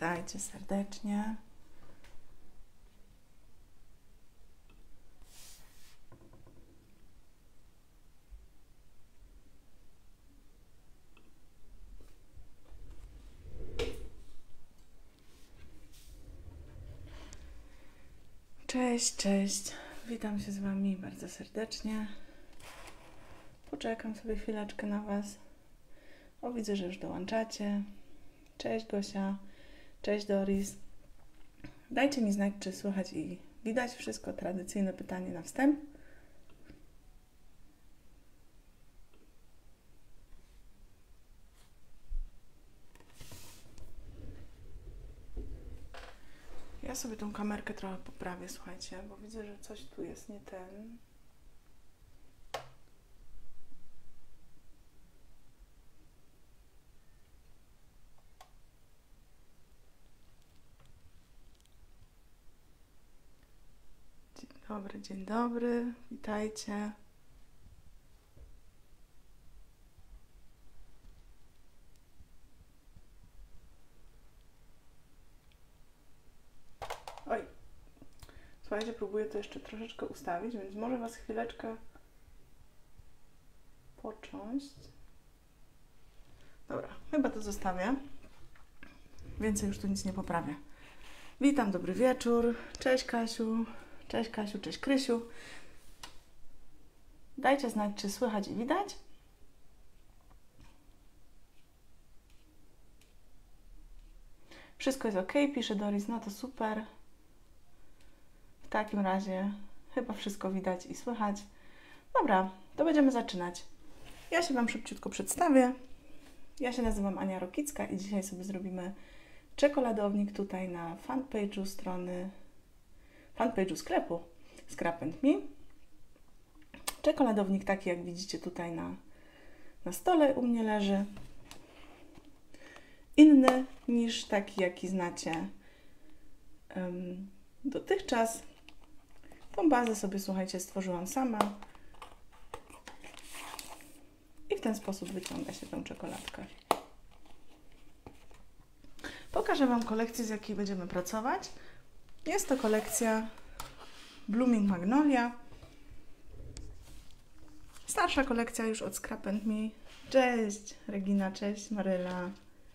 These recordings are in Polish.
Witajcie serdecznie. Cześć, cześć. Witam się z Wami bardzo serdecznie. Poczekam sobie chwileczkę na Was. O, widzę, że już dołączacie. Cześć Gosia. Cześć Doris. Dajcie mi znać, czy słychać i widać wszystko. Tradycyjne pytanie na wstęp. Ja sobie tą kamerkę trochę poprawię, słuchajcie, bo widzę, że coś tu jest nie ten. Dzień dobry, witajcie. Oj, słuchajcie, próbuję to jeszcze troszeczkę ustawić, więc może Was chwileczkę począść. Dobra, chyba to zostawię. Więcej już tu nic nie poprawię. Witam, dobry wieczór. Cześć Kasiu. Cześć Kasiu, cześć Krysiu. Dajcie znać, czy słychać i widać. Wszystko jest ok, pisze Doris, no to super. W takim razie chyba wszystko widać i słychać. Dobra, to będziemy zaczynać. Ja się Wam szybciutko przedstawię. Ja się nazywam Ania Rokicka i dzisiaj sobie zrobimy czekoladownik tutaj na fanpage'u strony, fanpage'u sklepu Scrap & Me. Czekoladownik taki, jak widzicie tutaj na stole u mnie leży. Inny niż taki, jaki znacie dotychczas. Tą bazę sobie, słuchajcie, stworzyłam sama. I w ten sposób wyciąga się tę czekoladkę. Pokażę Wam kolekcję, z jakiej będziemy pracować. Jest to kolekcja Blooming Magnolia. Starsza kolekcja już od Scrap & Me. Cześć Regina, cześć Maryla.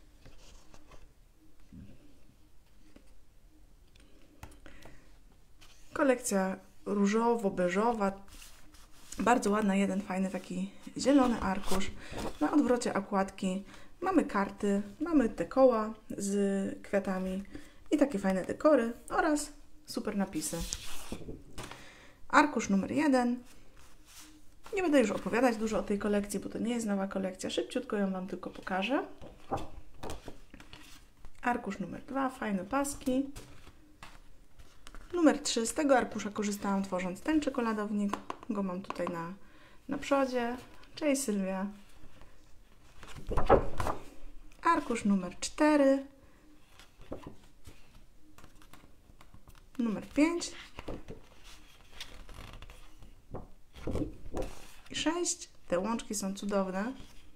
Kolekcja różowo-beżowa. Bardzo ładna, jeden fajny taki zielony arkusz. Na odwrocie okładki mamy karty, mamy te koła z kwiatami i takie fajne dekory oraz super napisy. Arkusz numer 1. Nie będę już opowiadać dużo o tej kolekcji, bo to nie jest nowa kolekcja. Szybciutko ją Wam tylko pokażę. Arkusz numer 2, fajne paski. Numer 3, z tego arkusza korzystałam tworząc ten czekoladownik. Go mam tutaj na przodzie. Cześć Sylwia. Arkusz numer 4. Numer 5. I 6. Te łączki są cudowne.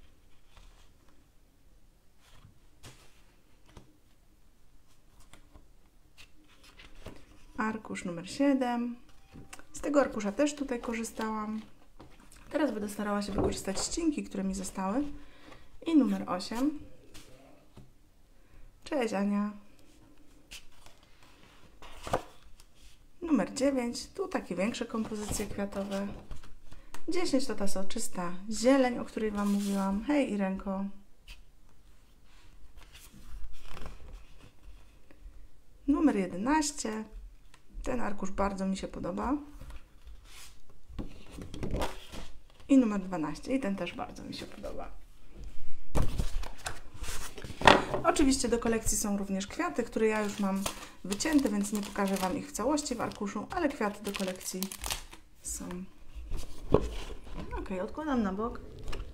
Arkusz numer 7. Z tego arkusza też tutaj korzystałam. Teraz będę starała się wykorzystać ścinki, które mi zostały. I numer 8. Cześć Ania. Numer 9. Tu takie większe kompozycje kwiatowe. 10 to ta soczysta zieleń, o której Wam mówiłam. Hej Irenko. Numer 11. Ten arkusz bardzo mi się podoba. I numer 12. I ten też bardzo mi się podoba. Oczywiście do kolekcji są również kwiaty, które ja już mam wycięte, więc nie pokażę Wam ich w całości w arkuszu, ale kwiaty do kolekcji są. Ok, odkładam na bok.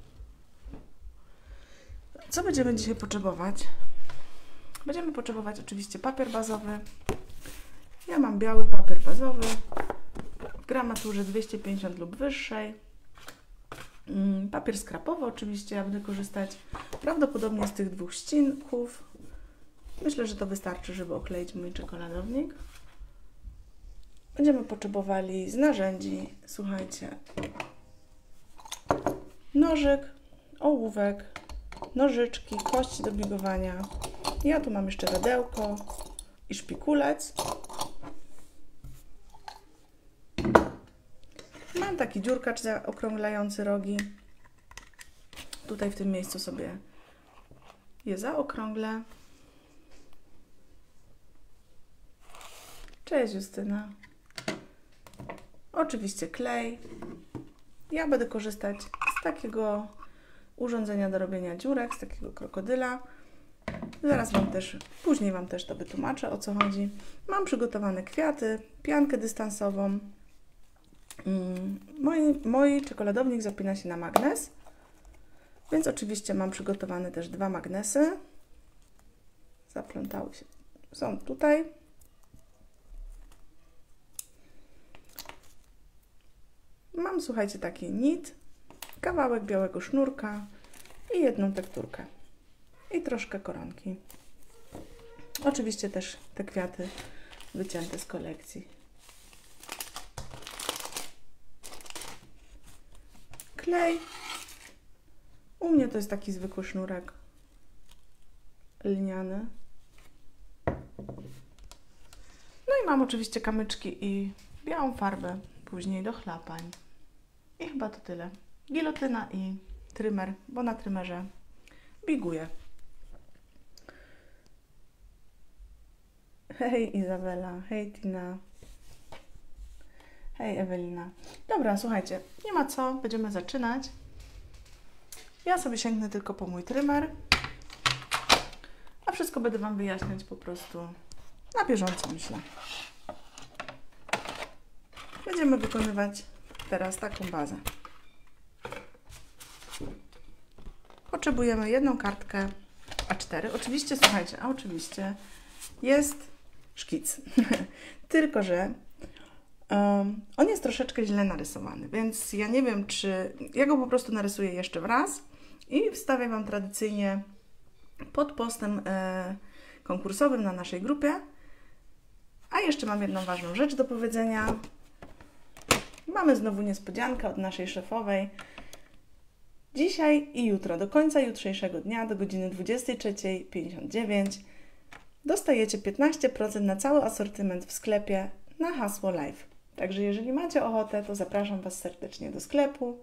Co będziemy dzisiaj potrzebować? Będziemy potrzebować oczywiście papier bazowy. Ja mam biały papier bazowy w gramaturze 250 lub wyższej. Papier skrapowy oczywiście ja będę korzystać prawdopodobnie z tych dwóch ścinków. Myślę, że to wystarczy, żeby okleić mój czekoladownik. Będziemy potrzebowali z narzędzi, słuchajcie, nożyk, ołówek, nożyczki, kości do bigowania. Ja tu mam jeszcze radełko i szpikulec. Mam taki dziurkacz zaokrąglający rogi. Tutaj w tym miejscu sobie je zaokrąglę. Cześć Justyna. Oczywiście klej. Ja będę korzystać z takiego urządzenia do robienia dziurek, z takiego krokodyla. Zaraz później Wam też to wytłumaczę, o co chodzi. Mam przygotowane kwiaty, piankę dystansową. Mój czekoladownik zapina się na magnes, więc oczywiście mam przygotowane też 2 magnesy. Zaplątały się. Są tutaj. Mam, słuchajcie, taki nit, kawałek białego sznurka i jedną tekturkę. I troszkę koronki. Oczywiście też te kwiaty wycięte z kolekcji. Klej. U mnie to jest taki zwykły sznurek lniany. No i mam oczywiście kamyczki i białą farbę później do chlapań. I chyba to tyle. Gilotyna i trymer, bo na trymerze biguję. Hej Izabela, hej Tina, hej Ewelina. Dobra, słuchajcie, nie ma co, będziemy zaczynać. Ja sobie sięgnę tylko po mój trymer, a wszystko będę Wam wyjaśniać po prostu na bieżąco, myślę. Będziemy wykonywać teraz taką bazę. Potrzebujemy jedną kartkę A4. Oczywiście, słuchajcie, oczywiście jest szkic. Tylko że on jest troszeczkę źle narysowany, więc ja nie wiem, czy... Ja go po prostu narysuję jeszcze raz i wstawię Wam tradycyjnie pod postem konkursowym na naszej grupie. A jeszcze mam jedną ważną rzecz do powiedzenia. Mamy znowu niespodziankę od naszej szefowej. Dzisiaj i jutro, do końca jutrzejszego dnia, do godziny 23:59 dostajecie 15% na cały asortyment w sklepie na hasło live. Także jeżeli macie ochotę, to zapraszam Was serdecznie do sklepu.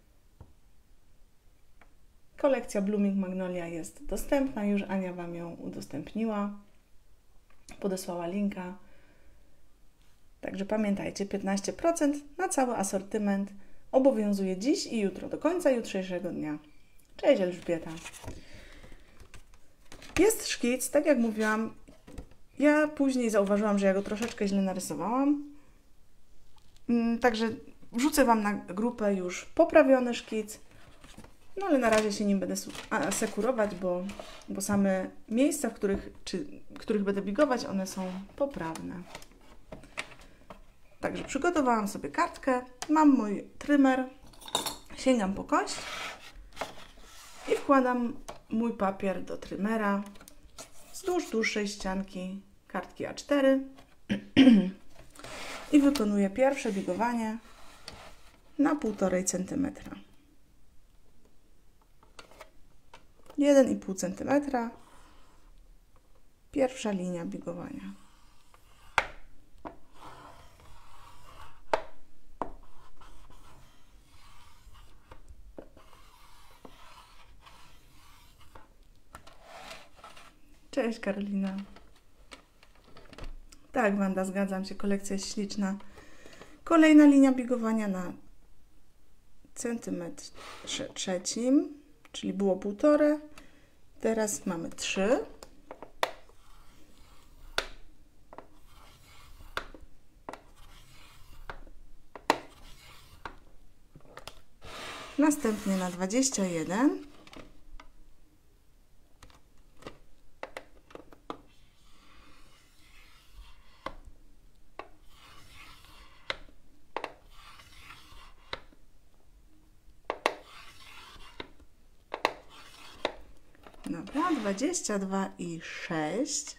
Kolekcja Blooming Magnolia jest dostępna, już Ania Wam ją udostępniła, podesłała linka. Także pamiętajcie, 15% na cały asortyment obowiązuje dziś i jutro, do końca jutrzejszego dnia. Cześć Elżbieta. Jest szkic, tak jak mówiłam, ja później zauważyłam, że ja go troszeczkę źle narysowałam. Także wrzucę Wam na grupę już poprawiony szkic. No ale na razie się nim będę asekurować, bo same miejsca, w których będę bigować, one są poprawne. Także przygotowałam sobie kartkę, mam mój trymer, sięgam po kość i wkładam mój papier do trymera wzdłuż dłuższej ścianki kartki A4 i wykonuję pierwsze bigowanie na 1,5 cm. 1,5 cm. Pierwsza linia bigowania. Cześć Karolina. Tak, Wanda, zgadzam się, kolekcja jest śliczna. Kolejna linia bigowania na centymetrze trzecim, czyli było 1,5, teraz mamy 3. Następnie na 21. Dobra, 22,6.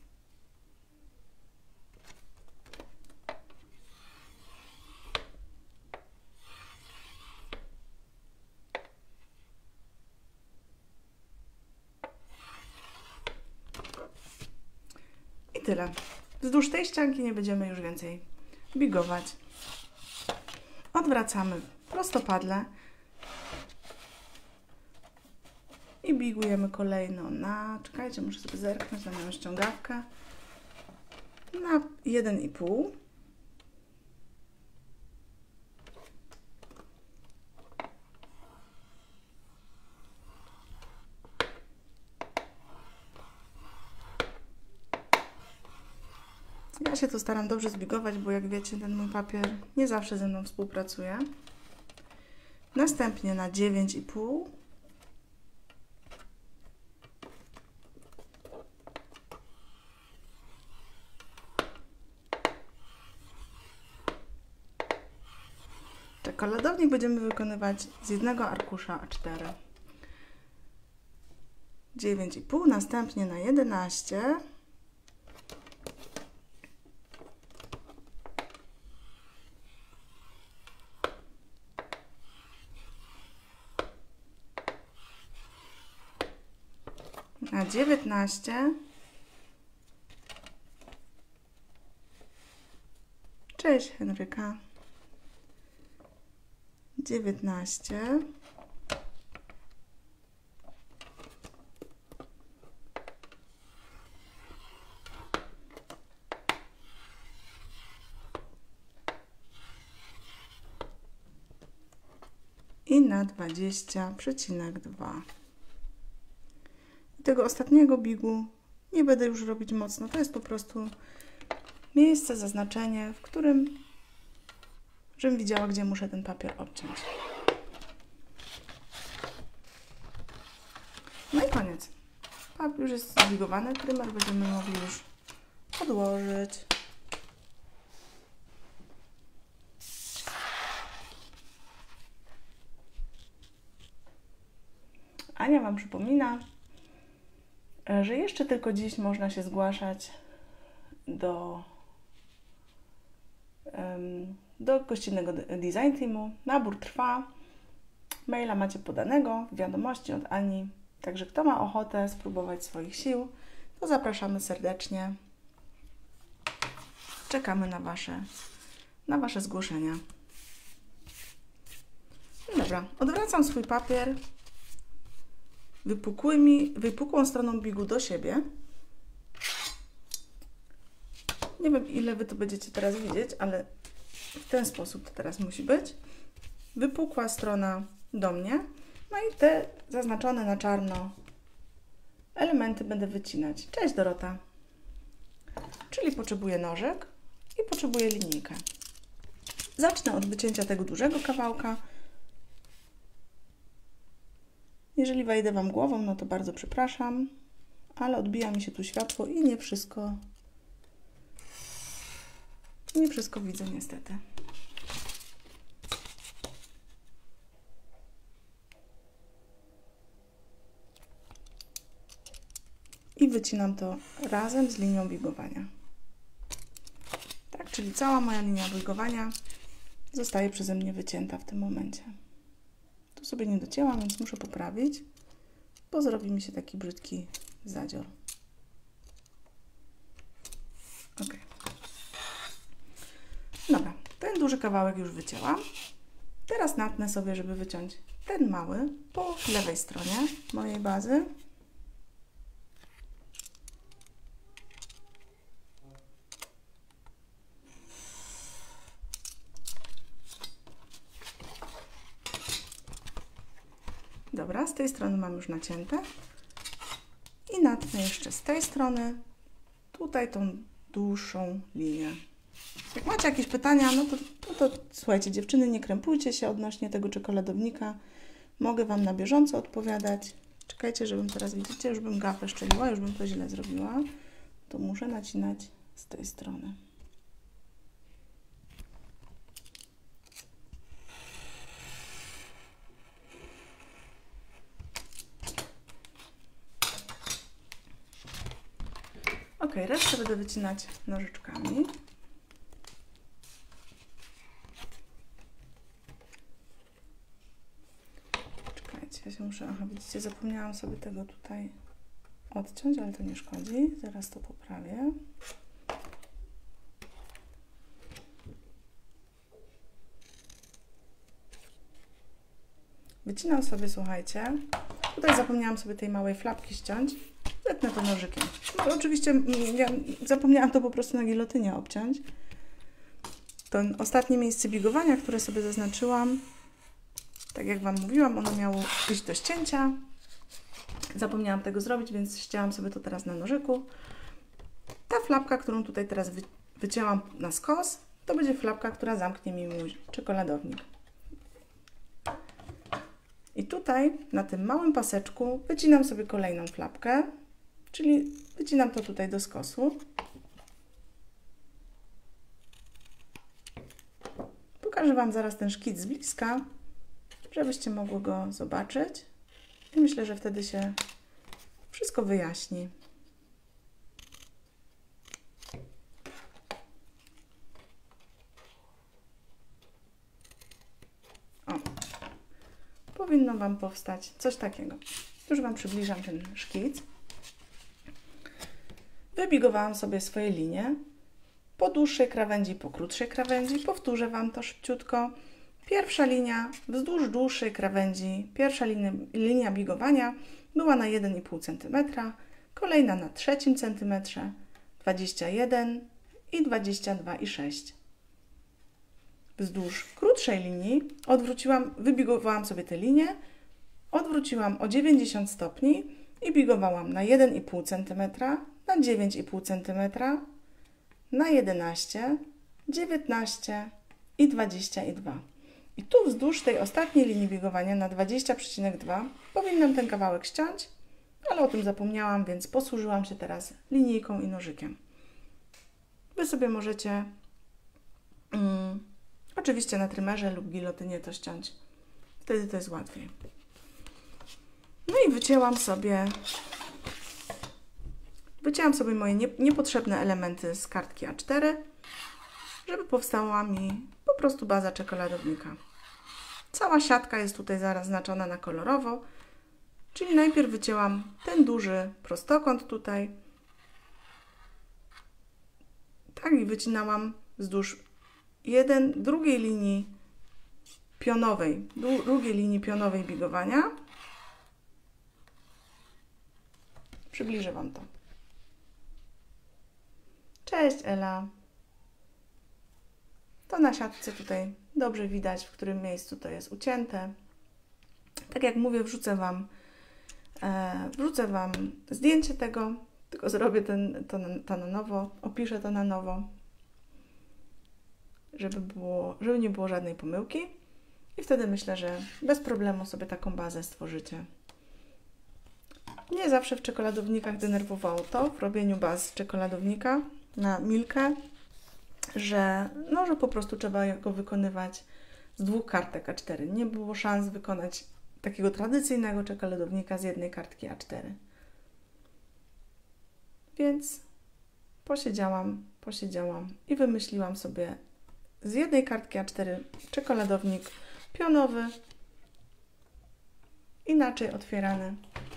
I tyle. Wzdłuż tej ścianki nie będziemy już więcej bigować. Odwracamy prostopadle i bigujemy kolejno na, czekajcie, muszę sobie zerknąć na moją ściągawkę, na 1,5. Ja się tu staram dobrze zbigować, bo jak wiecie, ten mój papier nie zawsze ze mną współpracuje. Następnie na 9,5. Czekoladownik będziemy wykonywać z jednego arkusza A4. 9,5, następnie na 11. Na 19. Cześć Henryka. 19. I na 20,2. Tego ostatniego bigu nie będę już robić mocno. To jest po prostu miejsce, zaznaczenie, w którym, żebym widziała, gdzie muszę ten papier obciąć. No i koniec. Papier już jest zbigowany, prymer będziemy mogli już odłożyć. Ania Wam przypomina, że jeszcze tylko dziś można się zgłaszać do gościnnego design teamu. Nabór trwa. Maila macie podanego w wiadomości od Ani. Także kto ma ochotę spróbować swoich sił, to zapraszamy serdecznie. Czekamy na Wasze zgłoszenia. Dobra, odwracam swój papier wypukłą stroną bigu do siebie. Nie wiem, ile Wy to będziecie teraz widzieć, ale w ten sposób to teraz musi być. Wypukła strona do mnie. No i te zaznaczone na czarno elementy będę wycinać. Cześć Dorota. Czyli potrzebuję nożek i potrzebuję linijkę. Zacznę od wycięcia tego dużego kawałka. Jeżeli wejdę Wam głową, no to bardzo przepraszam, ale odbija mi się tu światło i nie wszystko widzę niestety. I wycinam to razem z linią bigowania. Tak, czyli cała moja linia bigowania zostaje przeze mnie wycięta w tym momencie. Tu sobie nie docięłam, więc muszę poprawić, bo zrobi mi się taki brzydki zadzior. Ok. Dobra, ten duży kawałek już wycięłam. Teraz natnę sobie, żeby wyciąć ten mały po lewej stronie mojej bazy. Dobra, z tej strony mam już nacięte. I natnę jeszcze z tej strony tutaj tą dłuższą linię. Jak macie jakieś pytania, no to słuchajcie, dziewczyny, nie krępujcie się odnośnie tego czekoladownika. Mogę Wam na bieżąco odpowiadać. Czekajcie, żebym teraz, widzicie, już bym gafę szczeliła, już bym to źle zrobiła. To muszę nacinać z tej strony. Ok, resztę będę wycinać nożyczkami. Czekajcie, ja się muszę... Aha, widzicie, zapomniałam sobie tego tutaj odciąć, ale to nie szkodzi. Zaraz to poprawię. Wycinam sobie, słuchajcie. Tutaj zapomniałam sobie tej małej flapki ściąć. Zetnę to nożykiem. No, oczywiście ja zapomniałam to po prostu na gilotynie obciąć. To ostatnie miejsce bigowania, które sobie zaznaczyłam, tak jak Wam mówiłam, ono miało iść do ścięcia. Zapomniałam tego zrobić, więc ścięłam sobie to teraz na nożyku. Ta flapka, którą tutaj teraz wycięłam na skos, to będzie flapka, która zamknie mi mój czekoladownik. I tutaj na tym małym paseczku wycinam sobie kolejną flapkę, czyli wycinam to tutaj do skosu. Pokażę Wam zaraz ten szkic z bliska, żebyście mogły go zobaczyć. I myślę, że wtedy się wszystko wyjaśni. O, powinno Wam powstać coś takiego. Już Wam przybliżam ten szkic. Wybigowałam sobie swoje linie po dłuższej krawędzi, po krótszej krawędzi. Powtórzę Wam to szybciutko. Pierwsza linia wzdłuż dłuższej krawędzi, pierwsza linia bigowania była na 1,5 cm, kolejna na 3 cm, 21 i 22,6. Wzdłuż krótszej linii wybigowałam sobie tę linię, odwróciłam o 90 stopni i bigowałam na 1,5 cm, na 9,5 cm, na 11, 19 i 22. I tu wzdłuż tej ostatniej linii biegowania na 20,2 powinnam ten kawałek ściąć, ale o tym zapomniałam, więc posłużyłam się teraz linijką i nożykiem. Wy sobie możecie oczywiście na trymerze lub gilotynie to ściąć. Wtedy to jest łatwiej. No i wycięłam sobie moje niepotrzebne elementy z kartki A4, żeby powstała mi po prostu baza czekoladownika. Cała siatka jest tutaj zaznaczona na kolorowo, czyli najpierw wycięłam ten duży prostokąt tutaj, tak, i wycinałam wzdłuż drugiej linii pionowej bigowania. Przybliżę Wam to. Cześć Ela. To na siatce tutaj dobrze widać, w którym miejscu to jest ucięte. Tak jak mówię, wrzucę Wam zdjęcie tego, tylko zrobię to na nowo, opiszę to na nowo, żeby nie było żadnej pomyłki. I wtedy myślę, że bez problemu sobie taką bazę stworzycie. Nie zawsze w czekoladownikach denerwowało to, w robieniu baz czekoladownika na Milkę, że po prostu trzeba go wykonywać z 2 kartek A4. Nie było szans wykonać takiego tradycyjnego czekoladownika z jednej kartki A4. Więc posiedziałam i wymyśliłam sobie z jednej kartki A4 czekoladownik pionowy, inaczej otwierany.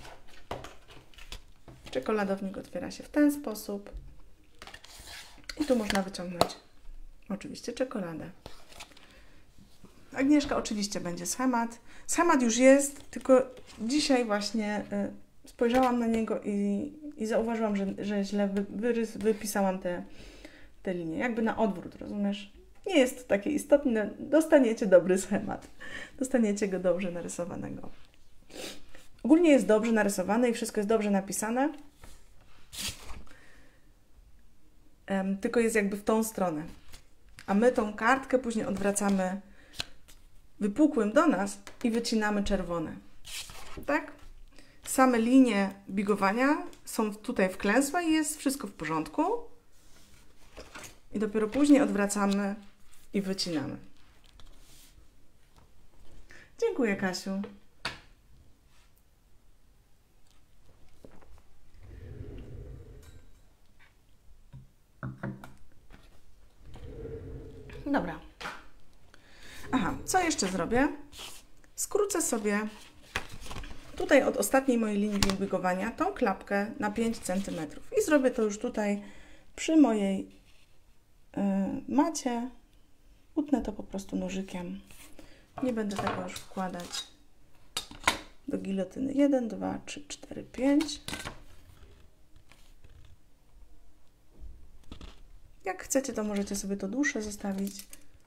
Czekoladownik otwiera się w ten sposób i tu można wyciągnąć oczywiście czekoladę. Agnieszka, oczywiście będzie schemat. Schemat już jest, tylko dzisiaj właśnie spojrzałam na niego i zauważyłam, że źle wypisałam te linie. Jakby na odwrót, rozumiesz? Nie jest to takie istotne. Dostaniecie dobry schemat. Dostaniecie go dobrze narysowanego. Ogólnie jest dobrze narysowane i wszystko jest dobrze napisane. Tylko jest jakby w tą stronę. A my tą kartkę później odwracamy wypukłym do nas i wycinamy czerwone. Tak? Same linie bigowania są tutaj wklęsłe i jest wszystko w porządku. I dopiero później odwracamy i wycinamy. Dziękuję, Kasiu. Dobra. Aha, co jeszcze zrobię? Skrócę sobie tutaj od ostatniej mojej linii biegowania tą klapkę na 5 cm i zrobię to już tutaj przy mojej macie. Utnę to po prostu nożykiem. Nie będę tego już wkładać do gilotyny. 1, 2, 3, 4, 5. Jak chcecie, to możecie sobie to dłuższe zostawić.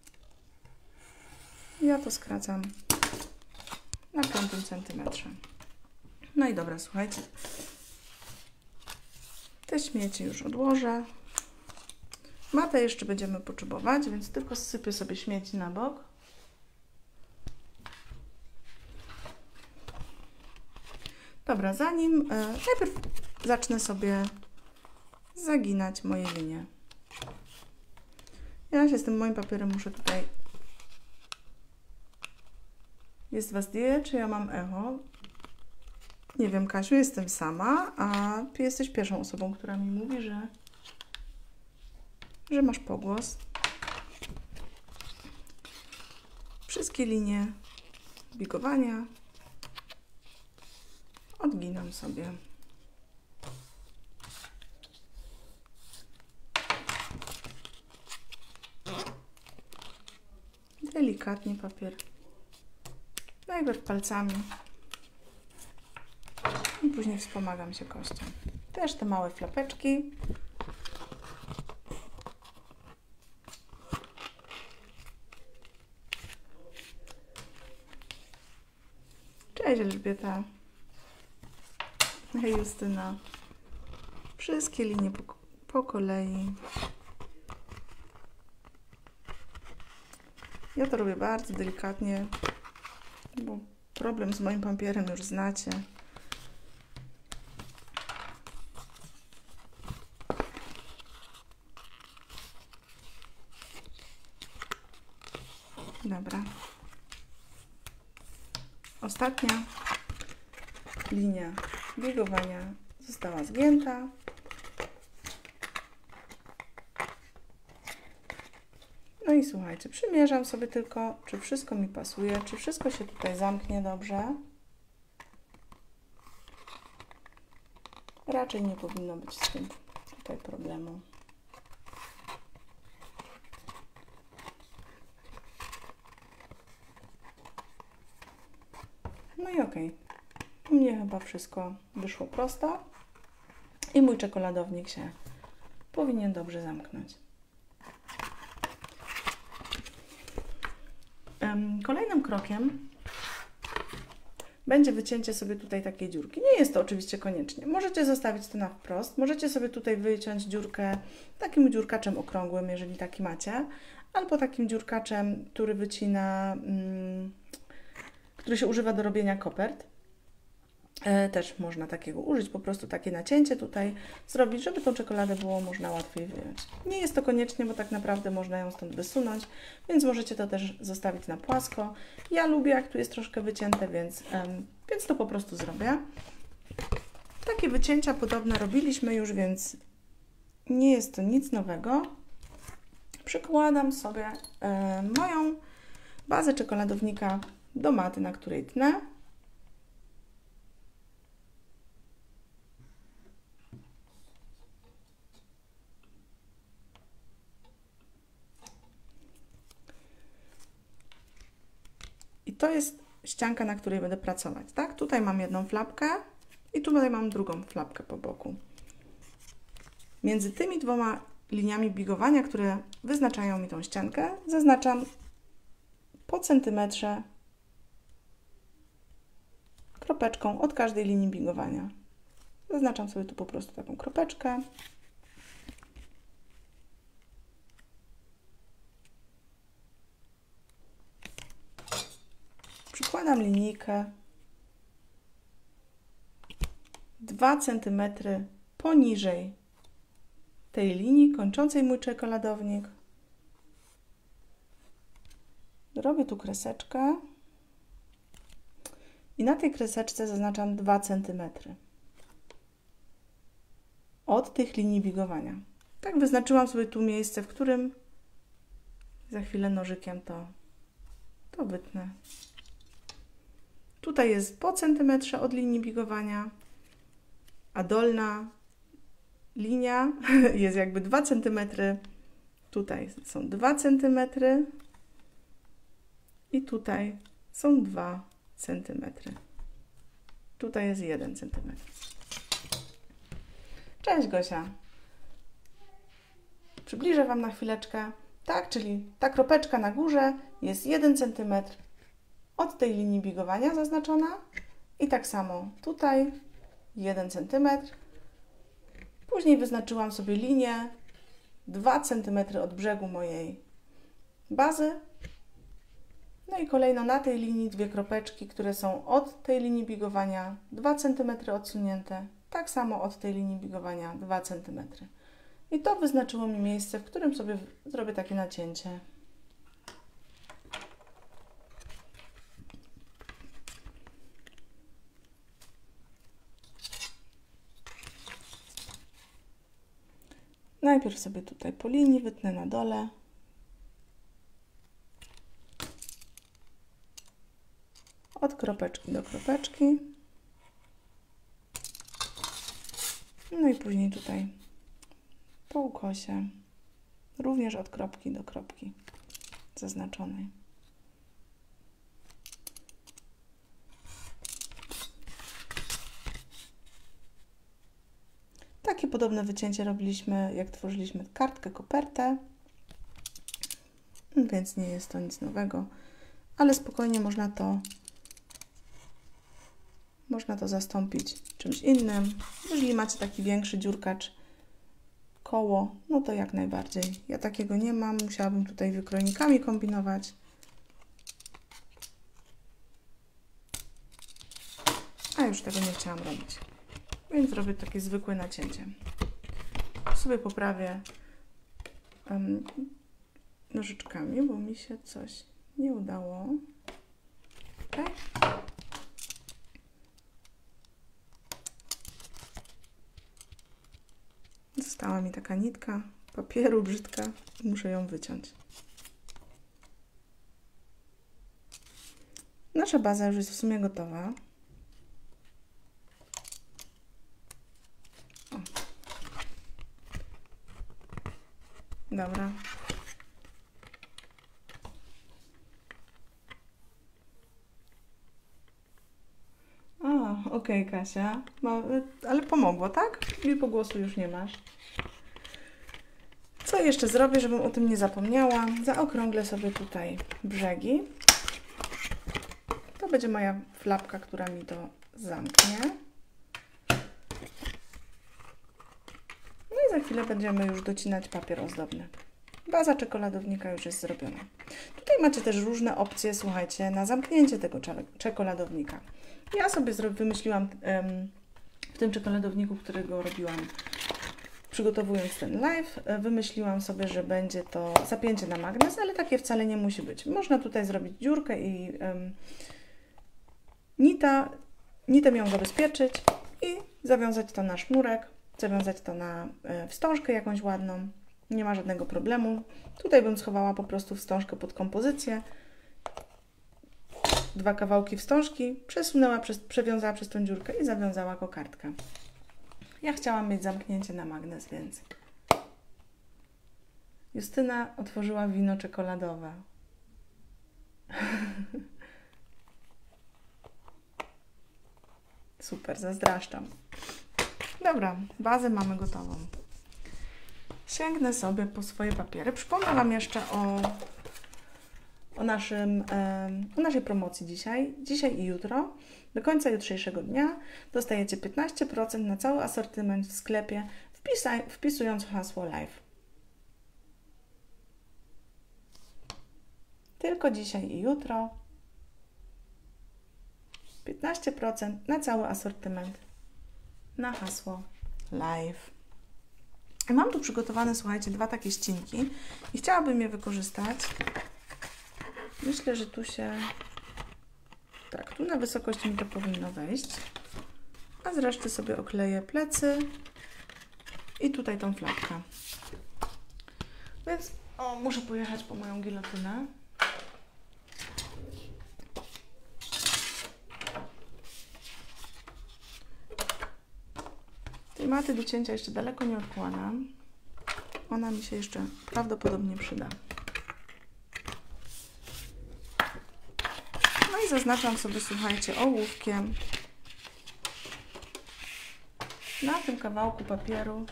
Ja to skracam na 5 centymetrze. No i dobra, słuchajcie. Te śmieci już odłożę. Matę jeszcze będziemy potrzebować, więc tylko zsypię sobie śmieci na bok. Dobra, zanim najpierw zacznę sobie zaginać moje linie. Ja się z tym moim papierem muszę tutaj... Jest Was die, czy ja mam echo? Nie wiem, Kasiu, jestem sama, a Ty jesteś pierwszą osobą, która mi mówi, że masz pogłos. Wszystkie linie bigowania odginam sobie. Delikatnie papier. Najpierw palcami i później wspomagam się kością. Też te małe flapeczki. Cześć Elżbieta. Hej Justyna. Wszystkie linie po kolei. Ja to robię bardzo delikatnie, bo problem z moim papierem już znacie. Dobra. Ostatnia linia biegowania została zgięta. No i słuchajcie, przymierzam sobie tylko, czy wszystko mi pasuje, czy wszystko się tutaj zamknie dobrze. Raczej nie powinno być z tym tutaj problemu. No i okej. U mnie chyba wszystko wyszło prosto i mój czekoladownik się powinien dobrze zamknąć. Kolejnym krokiem będzie wycięcie sobie tutaj takiej dziurki. Nie jest to oczywiście koniecznie. Możecie zostawić to na wprost. Możecie sobie tutaj wyciąć dziurkę takim dziurkaczem okrągłym, jeżeli taki macie, albo takim dziurkaczem, który wycina, który się używa do robienia kopert. Też można takiego użyć, po prostu takie nacięcie tutaj zrobić, żeby tą czekoladę było można łatwiej wyjąć. Nie jest to koniecznie, bo tak naprawdę można ją stąd wysunąć, więc możecie to też zostawić na płasko. Ja lubię, jak tu jest troszkę wycięte, więc to po prostu zrobię. Takie wycięcia podobne robiliśmy już, więc nie jest to nic nowego. Przykładam sobie moją bazę czekoladownika do maty, na której tnę. I to jest ścianka, na której będę pracować, tak? Tutaj mam jedną flapkę i tutaj mam drugą flapkę po boku. Między tymi dwoma liniami bigowania, które wyznaczają mi tą ściankę, zaznaczam po centymetrze kropeczką od każdej linii bigowania. Zaznaczam sobie tu po prostu taką kropeczkę. Przykładam linijkę 2 cm poniżej tej linii kończącej mój czekoladownik. Robię tu kreseczkę i na tej kreseczce zaznaczam 2 cm od tych linii bigowania. Tak wyznaczyłam sobie tu miejsce, w którym Za chwilę nożykiem to wytnę. Tutaj jest po centymetrze od linii bigowania, a dolna linia jest jakby 2 cm. Tutaj są 2 cm i tutaj są 2 cm. Tutaj jest 1 cm. Cześć Gosia. Przybliżę Wam na chwileczkę. Tak, czyli ta kropeczka na górze jest 1 cm od tej linii bigowania zaznaczona i tak samo tutaj 1 cm. Później wyznaczyłam sobie linię 2 cm od brzegu mojej bazy. No i kolejno na tej linii dwie kropeczki, które są od tej linii bigowania 2 cm odsunięte. Tak samo od tej linii bigowania 2 cm. I to wyznaczyło mi miejsce, w którym sobie zrobię takie nacięcie. Najpierw sobie tutaj po linii wytnę na dole. Od kropeczki do kropeczki. No i później tutaj po ukosie. Również od kropki do kropki zaznaczonej. Takie podobne wycięcie robiliśmy, jak tworzyliśmy kartkę, kopertę, więc nie jest to nic nowego, ale spokojnie można to zastąpić czymś innym. Jeżeli macie taki większy dziurkacz, koło, no to jak najbardziej. Ja takiego nie mam, musiałabym tutaj wykrojnikami kombinować. A już tego nie chciałam robić. Więc zrobię takie zwykłe nacięcie. Sobie poprawię nożyczkami, bo mi się coś nie udało. Okay. Została mi taka nitka papieru brzydka. Muszę ją wyciąć. Nasza baza już jest w sumie gotowa. Dobra. Okej, Kasia. Ale pomogło, tak? I po głosu już nie masz. Co jeszcze zrobię, żebym o tym nie zapomniała? Zaokrąglę sobie tutaj brzegi. To będzie moja flapka, która mi to zamknie. No i za chwilę będziemy już docinać papier ozdobny. Baza czekoladownika już jest zrobiona. Tutaj macie też różne opcje, słuchajcie, na zamknięcie tego czekoladownika. Ja sobie wymyśliłam w tym czekoladowniku, którego robiłam, przygotowując ten live, wymyśliłam sobie, że będzie to zapięcie na magnes, ale takie wcale nie musi być. Można tutaj zrobić dziurkę i nitem ją zabezpieczyć i zawiązać to na sznurek, zawiązać to na wstążkę jakąś ładną. Nie ma żadnego problemu. Tutaj bym schowała po prostu wstążkę pod kompozycję. 2 kawałki wstążki, przewiązała przez tą dziurkę i zawiązała kokardkę. Ja chciałam mieć zamknięcie na magnes, więc Justyna otworzyła wino czekoladowe. Super, zazdraszczam. Dobra, bazę mamy gotową. Sięgnę sobie po swoje papiery. Przypomnę Wam jeszcze o naszej promocji dzisiaj i jutro. Do końca jutrzejszego dnia dostajecie 15% na cały asortyment w sklepie, wpisując hasło live. Tylko dzisiaj i jutro. 15% na cały asortyment na hasło live. Mam tu przygotowane, słuchajcie, 2 takie ścinki i chciałabym je wykorzystać. Myślę, że tu się... Tak, tu na wysokość mi to powinno wejść. A z reszty sobie okleję plecy i tutaj tą flapkę. Więc O, muszę pojechać po moją gilotynę. Tej maty do cięcia jeszcze daleko nie odkładam. Ona mi się jeszcze prawdopodobnie przyda. No i zaznaczam sobie, słuchajcie, ołówkiem na tym kawałku papieru,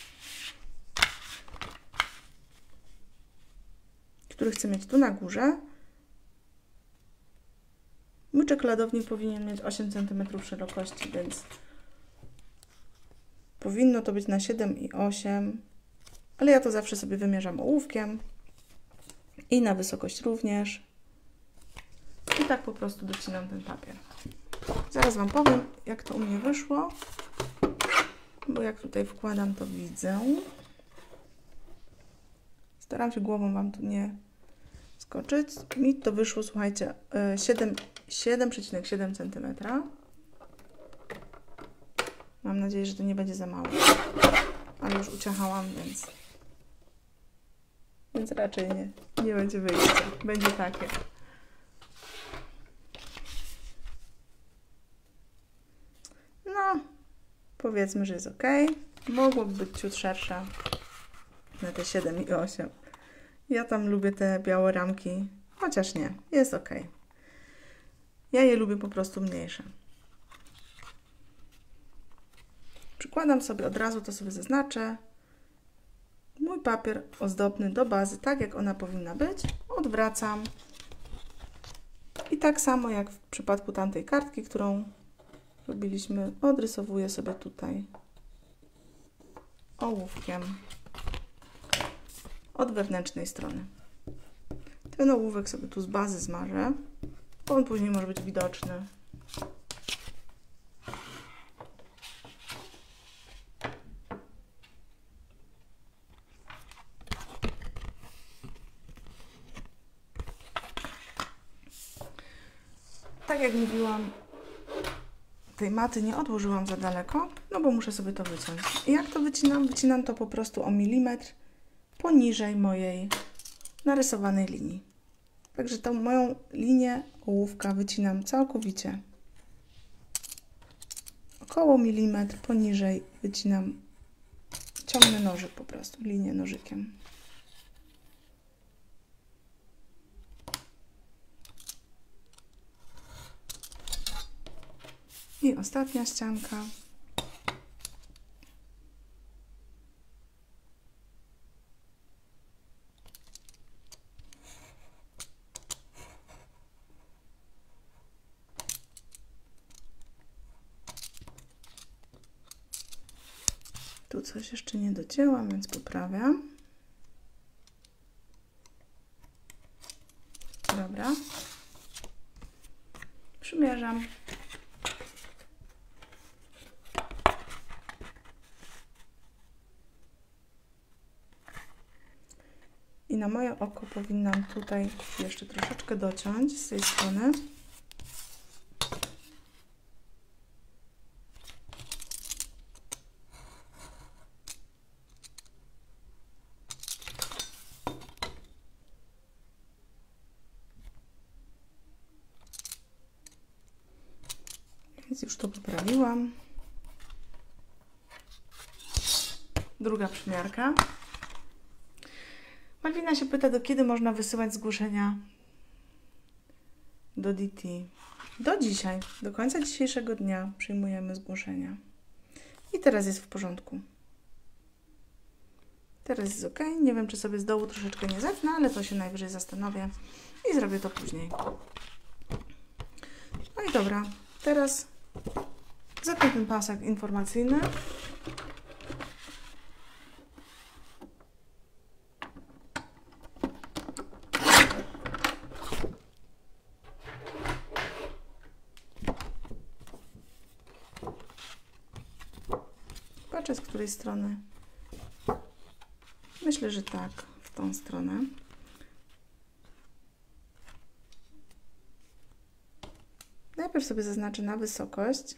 który chcę mieć tu na górze. Mój czekoladownik powinien mieć 8 cm szerokości, więc powinno to być na 7,8, ale ja to zawsze sobie wymierzam ołówkiem i na wysokość również. I tak po prostu docinam ten papier. Zaraz Wam powiem, jak to u mnie wyszło, bo jak tutaj wkładam, to widzę. Staram się głową Wam tu nie skoczyć. Mi to wyszło, słuchajcie, 7,7 cm. Mam nadzieję, że to nie będzie za mało. Ale już uciachałam, więc raczej nie będzie wyjścia. Będzie takie. No, powiedzmy, że jest ok. Mogłoby być ciut szersza na te 7,8. Ja tam lubię te białe ramki, chociaż nie, jest ok. Ja je lubię po prostu mniejsze. Przykładam sobie od razu, to sobie zaznaczę. Mój papier ozdobny do bazy, tak jak ona powinna być, odwracam. I tak samo jak w przypadku tamtej kartki, którą robiliśmy, odrysowuję sobie tutaj ołówkiem od wewnętrznej strony. Ten ołówek sobie tu z bazy zmarzę, bo on później może być widoczny. Tak jak mówiłam, tej maty nie odłożyłam za daleko, no bo muszę sobie to wyciąć. I jak to wycinam? Wycinam to po prostu o milimetr poniżej mojej narysowanej linii. Także tą moją linię ołówka wycinam całkowicie. Około milimetr poniżej wycinam, ciągnę nożyk po prostu, linię nożykiem. I ostatnia ścianka. Tu coś jeszcze nie docięłam, więc poprawiam. Dobra. Przymierzam. I na moje oko powinnam tutaj jeszcze troszeczkę dociąć z tej strony. Więc już to poprawiłam. Druga przymiarka. Malwina się pyta, do kiedy można wysyłać zgłoszenia do DT. Do dzisiaj, do końca dzisiejszego dnia przyjmujemy zgłoszenia. I teraz jest w porządku. Teraz jest ok. Nie wiem, czy sobie z dołu troszeczkę nie zetnę, ale to się najwyżej zastanowię i zrobię to później. No i dobra, teraz zetnę ten pasek informacyjny. Patrzę, z której strony. Myślę, że tak, w tą stronę. Najpierw sobie zaznaczę na wysokość.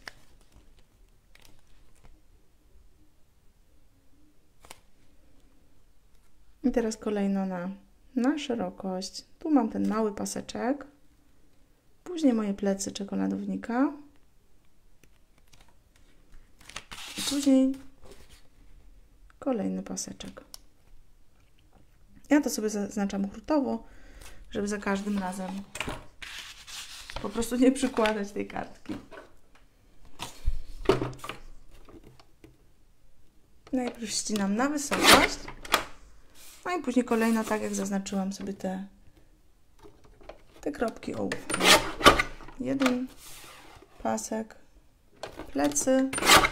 I teraz kolejno na szerokość. Tu mam ten mały paseczek. Później moje plecy czekoladownika. I później kolejny paseczek. Ja to sobie zaznaczam hurtowo, żeby za każdym razem po prostu nie przykładać tej kartki. Najpierw ścinam na wysokość, no i później kolejno, tak jak zaznaczyłam sobie te kropki ołówka. Jeden pasek, plecy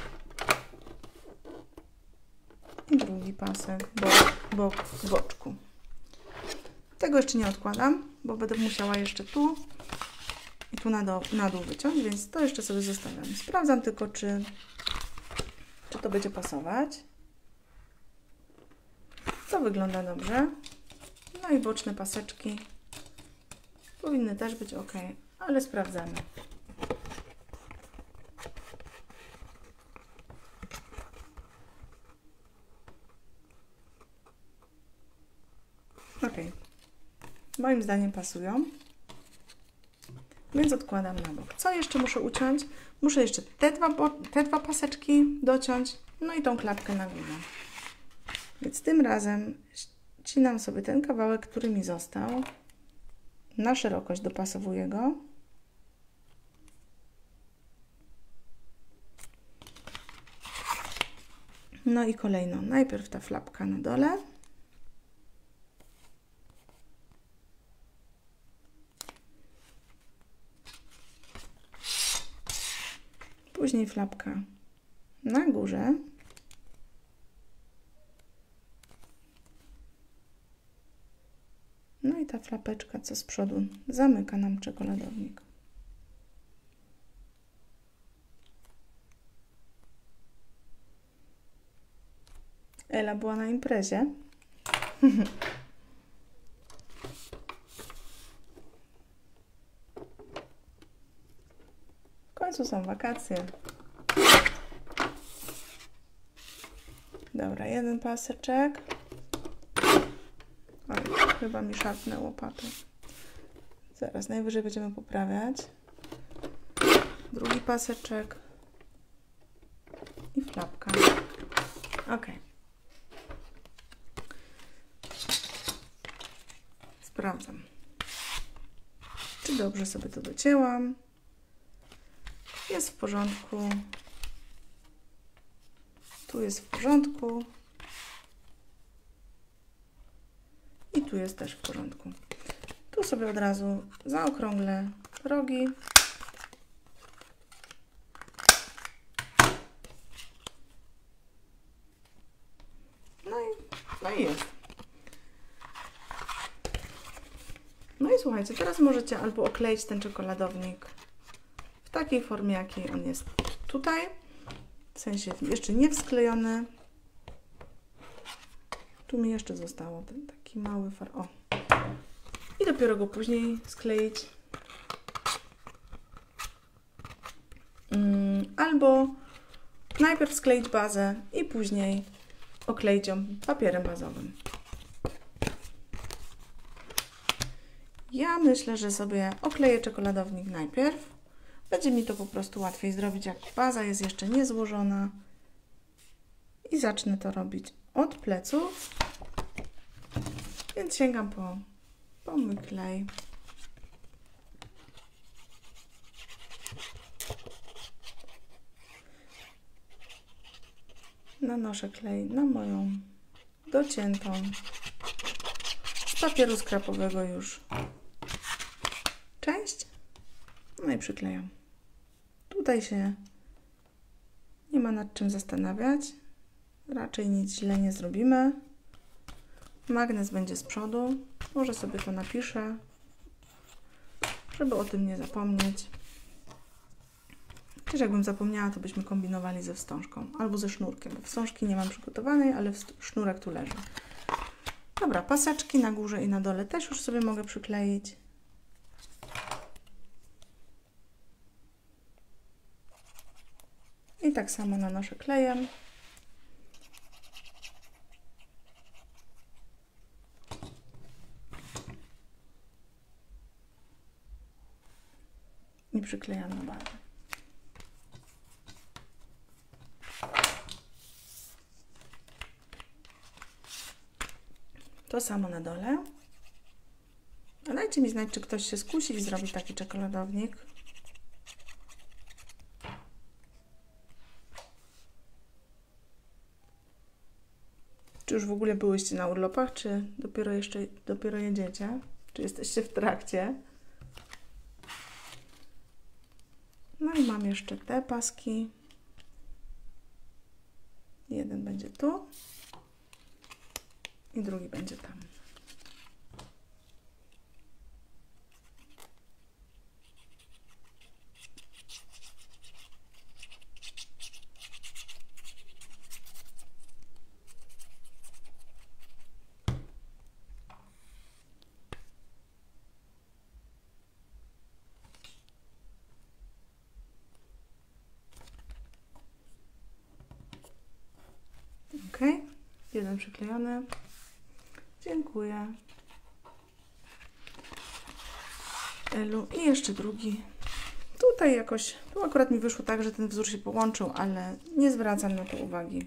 i drugi pasek, bok w boczku. Tego jeszcze nie odkładam, bo będę musiała jeszcze tu i tu na dół wyciąć, więc to jeszcze sobie zostawiam. Sprawdzam tylko, czy to będzie pasować. To wygląda dobrze. No i boczne paseczki powinny też być ok, ale sprawdzamy. Ok. Moim zdaniem pasują. Więc odkładam na bok. Co jeszcze muszę uciąć? Muszę jeszcze te dwa paseczki dociąć, no i tą klapkę na górze. Więc tym razem ścinam sobie ten kawałek, który mi został. Na szerokość dopasowuję go. No i kolejno. Najpierw ta flapka na dole. Później flapka na górze. No i ta flapeczka, co z przodu zamyka nam czekoladownik. Ela była na imprezie. W końcu są wakacje. Dobra, jeden paseczek. Oj, chyba mi szarpnę łopatą. Zaraz, najwyżej będziemy poprawiać. Drugi paseczek. I flapka. Ok. Sprawdzam, czy dobrze sobie to docięłam. Jest w porządku. Tu jest w porządku. I tu jest też w porządku. Tu sobie od razu zaokrąglę rogi. No i jest. No i słuchajcie, teraz możecie albo okleić ten czekoladownik w takiej formie, jakiej on jest tutaj. W sensie jeszcze nie wsklejony. Tu mi jeszcze zostało ten taki mały o. I dopiero go później skleić. Albo najpierw skleić bazę i później okleić ją papierem bazowym. Ja myślę, że sobie okleję czekoladownik najpierw. Będzie mi to po prostu łatwiej zrobić, jak baza jest jeszcze niezłożona. I zacznę to robić od pleców. Więc sięgam po mój klej. Nanoszę klej na moją dociętą z papieru skrapowego już część. No i przyklejam. Tutaj się nie ma nad czym zastanawiać. Raczej nic źle nie zrobimy. Magnes będzie z przodu. Może sobie to napiszę, żeby o tym nie zapomnieć. Chociaż jakbym zapomniała, to byśmy kombinowali ze wstążką albo ze sznurkiem, bo wstążki nie mam przygotowanej, ale sznurek tu leży. Dobra, paseczki na górze i na dole też już sobie mogę przykleić. I tak samo nanoszę klejem. przyklejam na bazę. To samo na dole. A dajcie mi znać, czy ktoś się skusi i zrobi taki czekoladownik. Czy już w ogóle byłyście na urlopach, czy dopiero jedziecie? Czy jesteście w trakcie? No i mam jeszcze te paski. Jeden będzie tu i drugi będzie tam. Ok, jeden przyklejony. Dziękuję. Elu. I jeszcze drugi. Tutaj jakoś, tu akurat mi wyszło tak, że ten wzór się połączył, ale nie zwracam na to uwagi.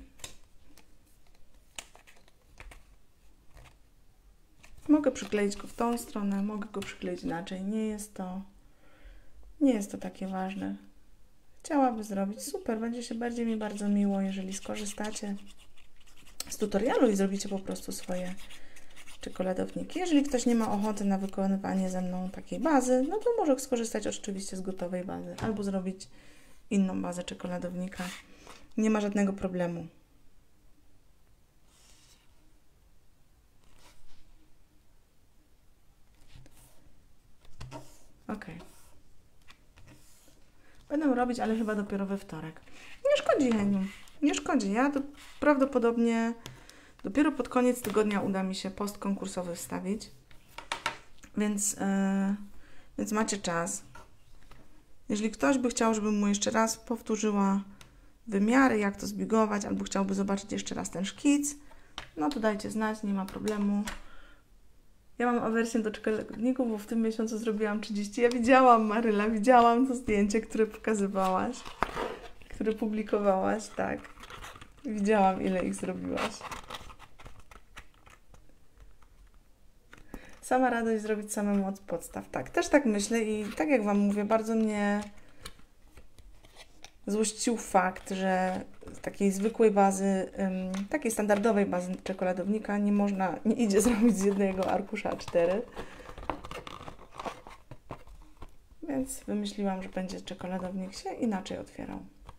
Mogę przykleić go w tą stronę, mogę go przykleić inaczej. Nie jest to takie ważne. Chciałabym zrobić. Super, będzie mi bardzo miło, jeżeli skorzystacie z tutorialu i zrobicie po prostu swoje czekoladowniki. Jeżeli ktoś nie ma ochoty na wykonywanie ze mną takiej bazy, no to może skorzystać oczywiście z gotowej bazy albo zrobić inną bazę czekoladownika. Nie ma żadnego problemu. Ok. Będę robić, ale chyba dopiero we wtorek. Nie szkodzi, Heniu. Nie szkodzi. Ja to prawdopodobnie dopiero pod koniec tygodnia uda mi się post konkursowy wstawić. Więc macie czas. Jeżeli ktoś by chciał, żebym mu jeszcze raz powtórzyła wymiary, jak to zbigować, albo chciałby zobaczyć jeszcze raz ten szkic, no to dajcie znać, nie ma problemu. Ja mam awersję do czekoladowników, bo w tym miesiącu zrobiłam 30. Ja widziałam, Maryla, widziałam to zdjęcie, które pokazywałaś, które publikowałaś, tak. Widziałam, ile ich zrobiłaś. Sama radość zrobić samemu od podstaw. Tak, też tak myślę i tak jak Wam mówię, bardzo mnie złościł fakt, że z takiej zwykłej bazy, takiej standardowej bazy czekoladownika nie idzie zrobić z jednego arkusza A4. Więc wymyśliłam, że będzie czekoladownik się inaczej otwierał.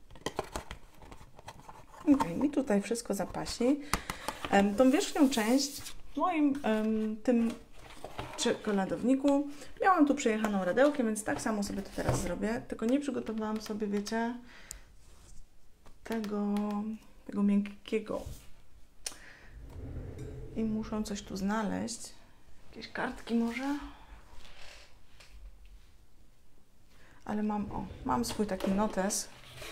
Ok, i tutaj wszystko zapasi. Tą wierzchnią część w moim tym czekoladowniku miałam tu przejechaną radełkiem, więc tak samo sobie to teraz zrobię. Tylko nie przygotowałam sobie, wiecie, tego miękkiego. I muszę coś tu znaleźć. Jakieś kartki może? Ale mam swój taki notes,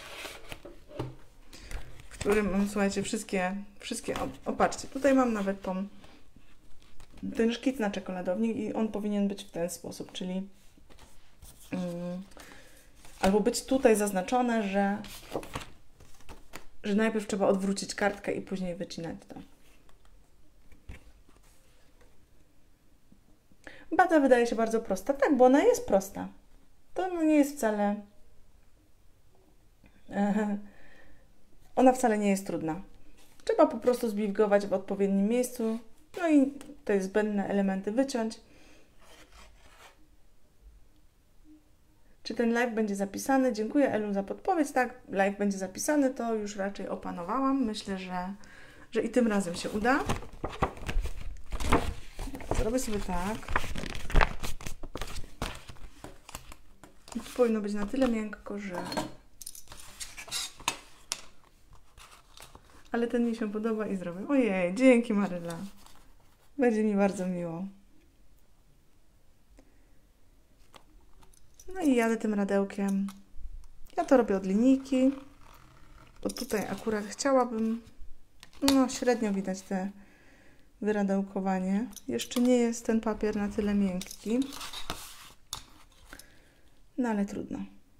w którym mam, słuchajcie, wszystkie, patrzcie, tutaj mam nawet ten szkic na czekoladownik i on powinien być w ten sposób, czyli albo być tutaj zaznaczone, że najpierw trzeba odwrócić kartkę i później wycinać to. Baza wydaje się bardzo prosta. Tak, bo ona jest prosta. To nie jest wcale... Ona wcale nie jest trudna. Trzeba po prostu zbigować w odpowiednim miejscu. No i te zbędne elementy wyciąć. Czy ten live będzie zapisany? Dziękuję, Elu, za podpowiedź. Tak, live będzie zapisany, to już raczej opanowałam. Myślę, że i tym razem się uda. Zrobię sobie tak. I tu powinno być na tyle miękko, że... Ale ten mi się podoba i zrobię. Ojej, dzięki, Maryla. Będzie mi bardzo miło. No i jadę tym radełkiem. Ja to robię od linijki, bo tutaj akurat chciałabym, no średnio widać te wyradełkowanie. Jeszcze nie jest ten papier na tyle miękki. No ale trudno.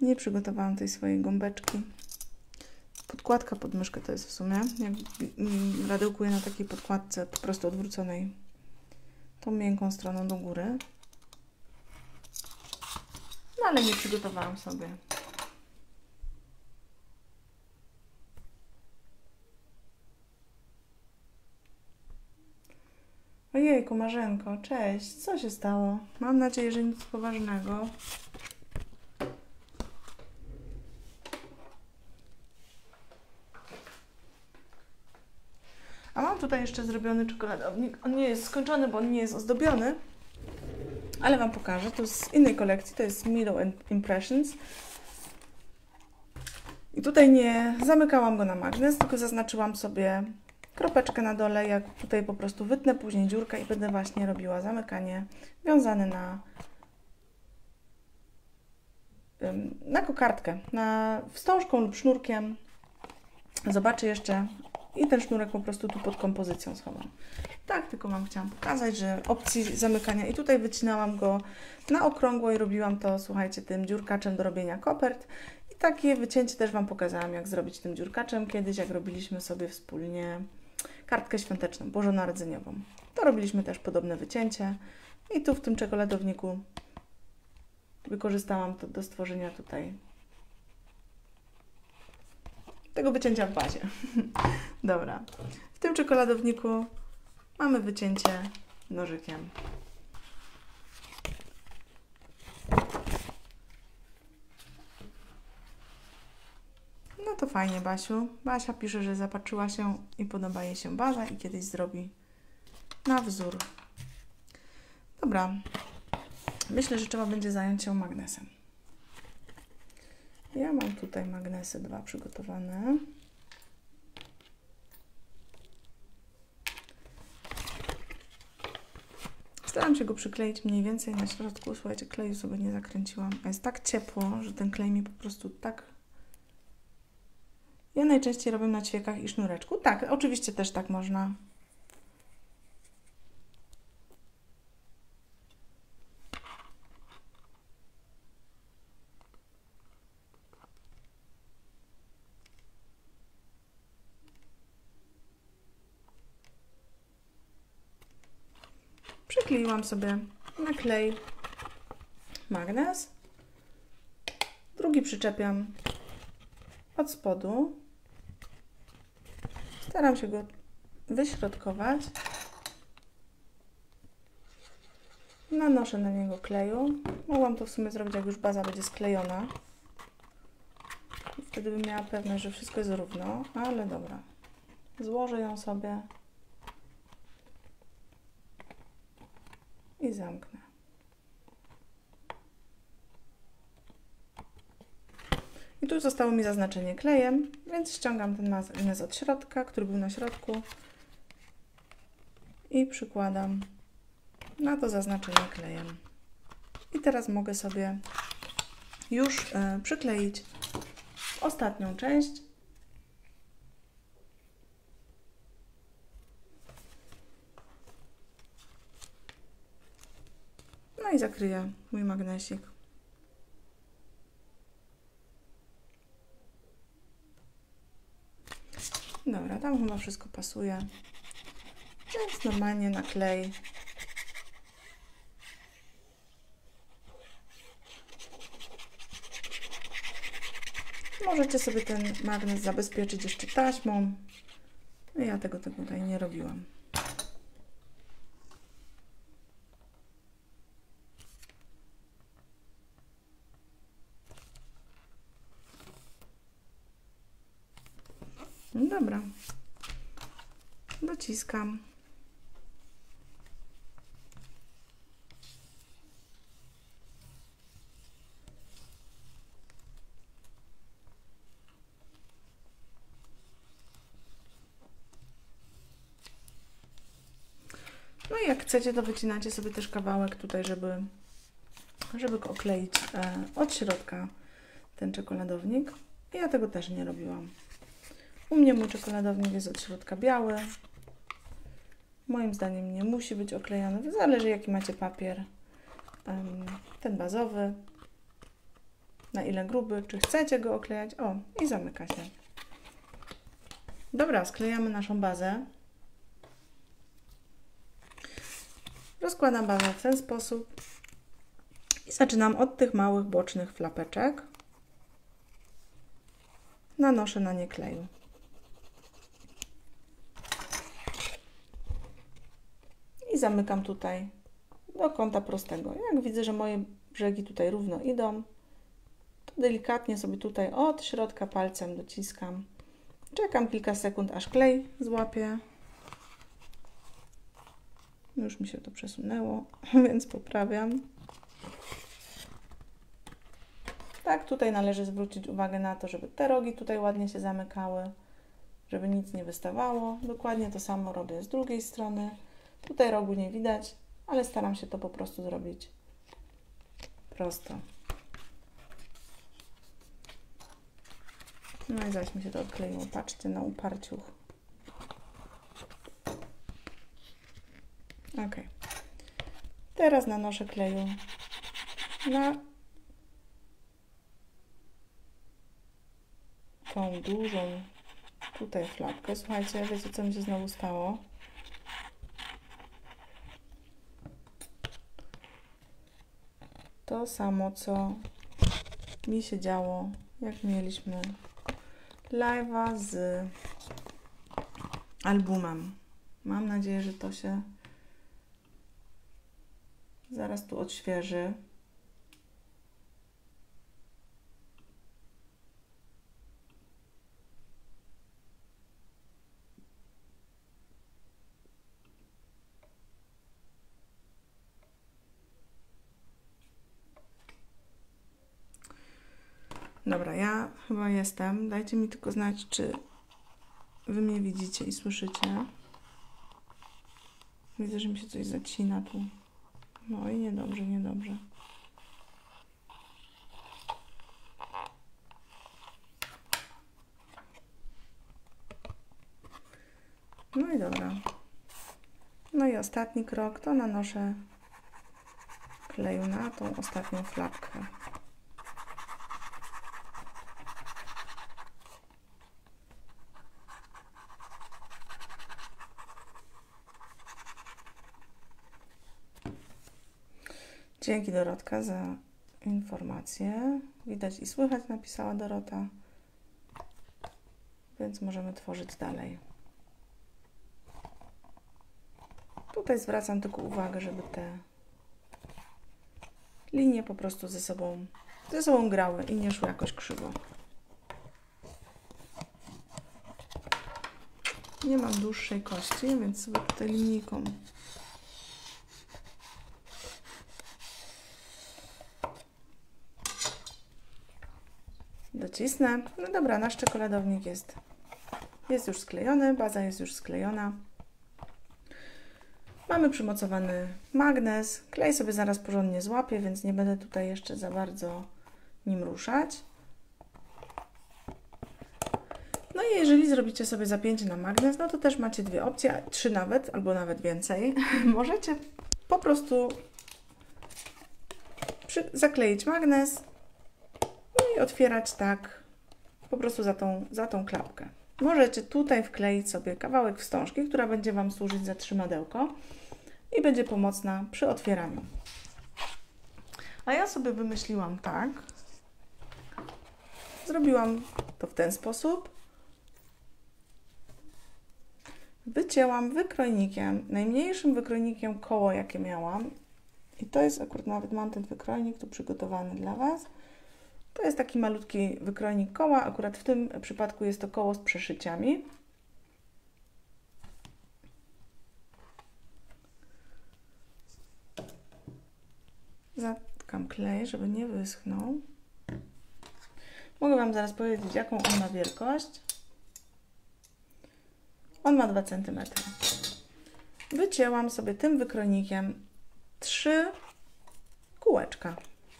Nie przygotowałam tej swojej gąbeczki. Podkładka pod myszkę to jest w sumie. Jak radełkuję na takiej podkładce po prostu odwróconej tą miękką stroną do góry. No ale nie przygotowałam sobie. Ojejku, Marzenko, cześć. Co się stało? Mam nadzieję, że nic poważnego. A mam tutaj jeszcze zrobiony czekoladownik. On nie jest skończony, bo on nie jest ozdobiony. Ale Wam pokażę. To jest z innej kolekcji. To jest Milo Impressions. I tutaj nie zamykałam go na magnes, tylko zaznaczyłam sobie kropeczkę na dole. Jak tutaj po prostu wytnę później dziurkę i będę właśnie robiła zamykanie wiązane na kokardkę, wstążką lub sznurkiem. Zobaczę jeszcze i ten sznurek po prostu tu pod kompozycją schowam. Tak, tylko Wam chciałam pokazać, że opcji zamykania i tutaj wycinałam go na okrągło i robiłam to, słuchajcie, tym dziurkaczem do robienia kopert. I takie wycięcie też Wam pokazałam, jak zrobić tym dziurkaczem kiedyś, jak robiliśmy sobie wspólnie kartkę świąteczną, bożonarodzeniową. To robiliśmy też podobne wycięcie i tu w tym czekoladowniku wykorzystałam to do stworzenia tutaj tego wycięcia w bazie. Dobra. W tym czekoladowniku mamy wycięcie nożykiem. No to fajnie, Basiu. Basia pisze, że zapatrzyła się i podoba jej się baza i kiedyś zrobi na wzór. Dobra. Myślę, że trzeba będzie zająć się magnesem. Ja mam tutaj magnesy 2 przygotowane. Staram się go przykleić mniej więcej na środku. Słuchajcie, kleju sobie nie zakręciłam. A jest tak ciepło, że ten klej mi po prostu tak... Ja najczęściej robię na ćwiekach i sznureczku. Tak, oczywiście też tak można. Przykleiłam sobie na klej magnes. Drugi przyczepiam od spodu. Staram się go wyśrodkować. Nanoszę na niego kleju. Mogłam to w sumie zrobić, jak już baza będzie sklejona. Wtedy bym miała pewność, że wszystko jest równo, ale dobra. Złożę ją sobie i zamknę. I tu zostało mi zaznaczenie klejem, więc ściągam ten magnes od środka, który był na środku i przykładam na to zaznaczenie klejem. I teraz mogę sobie już przykleić ostatnią część. No i zakryję mój magnesik. Dobra, tam chyba wszystko pasuje. Więc normalnie na klej. Możecie sobie ten magnes zabezpieczyć jeszcze taśmą. Ja tego tutaj nie robiłam. No dobra. Dociskam. No i jak chcecie, to wycinacie sobie też kawałek tutaj, żeby go okleić od środka ten czekoladownik. Ja tego też nie robiłam. U mnie mój czekoladownik jest od środka biały. Moim zdaniem nie musi być oklejony. Zależy, jaki macie papier. Ten bazowy. na ile gruby, czy chcecie go oklejać. O, i zamyka się. Dobra, sklejamy naszą bazę. Rozkładam bazę w ten sposób i zaczynam od tych małych bocznych flapeczek. Nanoszę na nie kleju. I zamykam tutaj do kąta prostego. Jak widzę, że moje brzegi tutaj równo idą, to delikatnie sobie tutaj od środka palcem dociskam. Czekam kilka sekund, aż klej złapie. Już mi się to przesunęło, więc poprawiam. Tak, tutaj należy zwrócić uwagę na to, żeby te rogi tutaj ładnie się zamykały, żeby nic nie wystawało. Dokładnie to samo robię z drugiej strony. Tutaj rogu nie widać, ale staram się to po prostu zrobić prosto. No i zaś mi się to odkleiło. Patrzcie na uparciuch. Ok. Teraz nanoszę kleju na tą dużą tutaj flapkę. Słuchajcie, wiecie, co mi się znowu stało? To samo, co mi się działo, jak mieliśmy live'a z albumem. Mam nadzieję, że to się zaraz tu odświeży. Dobra, ja chyba jestem. Dajcie mi tylko znać, czy wy mnie widzicie i słyszycie. Widzę, że mi się coś zacina tu. No i niedobrze, niedobrze. No i dobra. No i ostatni krok to nanoszę kleju na tą ostatnią flapkę. Dzięki, Dorotka, za informację. Widać i słychać, napisała Dorota. Więc możemy tworzyć dalej. Tutaj zwracam tylko uwagę, żeby te linie po prostu ze sobą grały i nie szły jakoś krzywo. Nie mam dłuższej kości, więc sobie tutaj linijką docisnę. No dobra, nasz czekoladownik jest już sklejony, baza jest już sklejona. Mamy przymocowany magnes. Klej sobie zaraz porządnie złapie, więc nie będę tutaj jeszcze za bardzo nim ruszać. No i jeżeli zrobicie sobie zapięcie na magnes, no to też macie dwie opcje, 3 nawet, albo nawet więcej. Możecie po prostu zakleić magnes i otwierać tak po prostu za tą klapkę. Możecie tutaj wkleić sobie kawałek wstążki, która będzie Wam służyć za trzymadełko i będzie pomocna przy otwieraniu. A ja sobie wymyśliłam tak, zrobiłam to w ten sposób, wycięłam wykrojnikiem, najmniejszym wykrojnikiem koło, jakie miałam, i to jest akurat, nawet mam ten wykrojnik tu przygotowany dla Was. To jest taki malutki wykrojnik koła, akurat w tym przypadku jest to koło z przeszyciami. Zatkam klej, żeby nie wyschnął. Mogę Wam zaraz powiedzieć, jaką on ma wielkość. On ma 2 cm. Wycięłam sobie tym wykrojnikiem 3 kółeczka.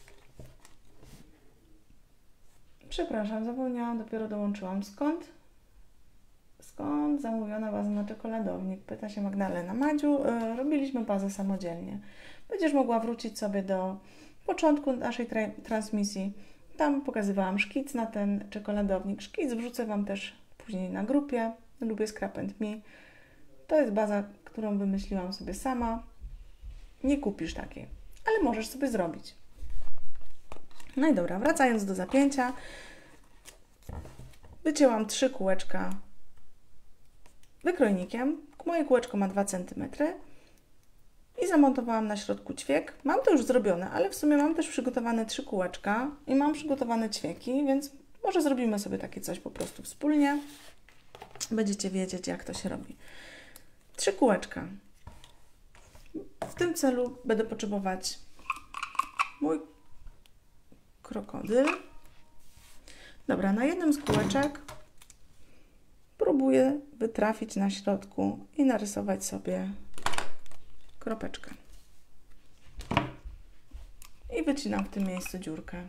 Przepraszam, zapomniałam, dopiero dołączyłam. Skąd zamówiona baza na czekoladownik? Pyta się Magdalena. Madziu, robiliśmy bazę samodzielnie. Będziesz mogła wrócić sobie do początku naszej transmisji. Tam pokazywałam szkic na ten czekoladownik. Szkic wrzucę Wam też później na grupie. Lubię Scrap and Me. To jest baza, którą wymyśliłam sobie sama. Nie kupisz takiej, ale możesz sobie zrobić. No i dobra, wracając do zapięcia. Wycięłam 3 kółeczka wykrojnikiem. Moje kółeczko ma 2 cm. I zamontowałam na środku ćwiek. Mam to już zrobione, ale w sumie mam też przygotowane 3 kółeczka i mam przygotowane ćwieki, więc może zrobimy sobie takie coś po prostu wspólnie. Będziecie wiedzieć, jak to się robi. 3 kółeczka. W tym celu będę potrzebować mój krokodyl. Dobra, na jednym z kółeczek próbuję wytrafić na środku i narysować sobie kropeczkę. I wycinam w tym miejscu dziurkę.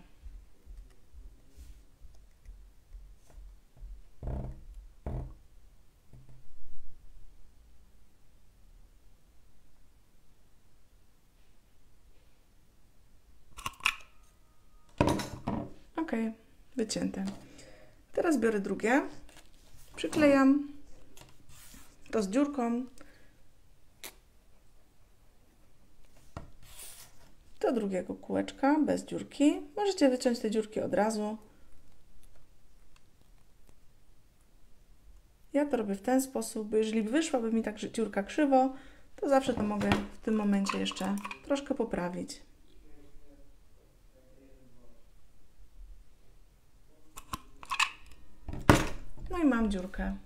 Ok, wycięte. Teraz biorę drugie, przyklejam to z dziurką do drugiego kółeczka bez dziurki. Możecie wyciąć te dziurki od razu. Ja to robię w ten sposób, bo jeżeli wyszłaby mi tak dziurka krzywo, to zawsze to mogę w tym momencie jeszcze troszkę poprawić. No i mam dziurkę.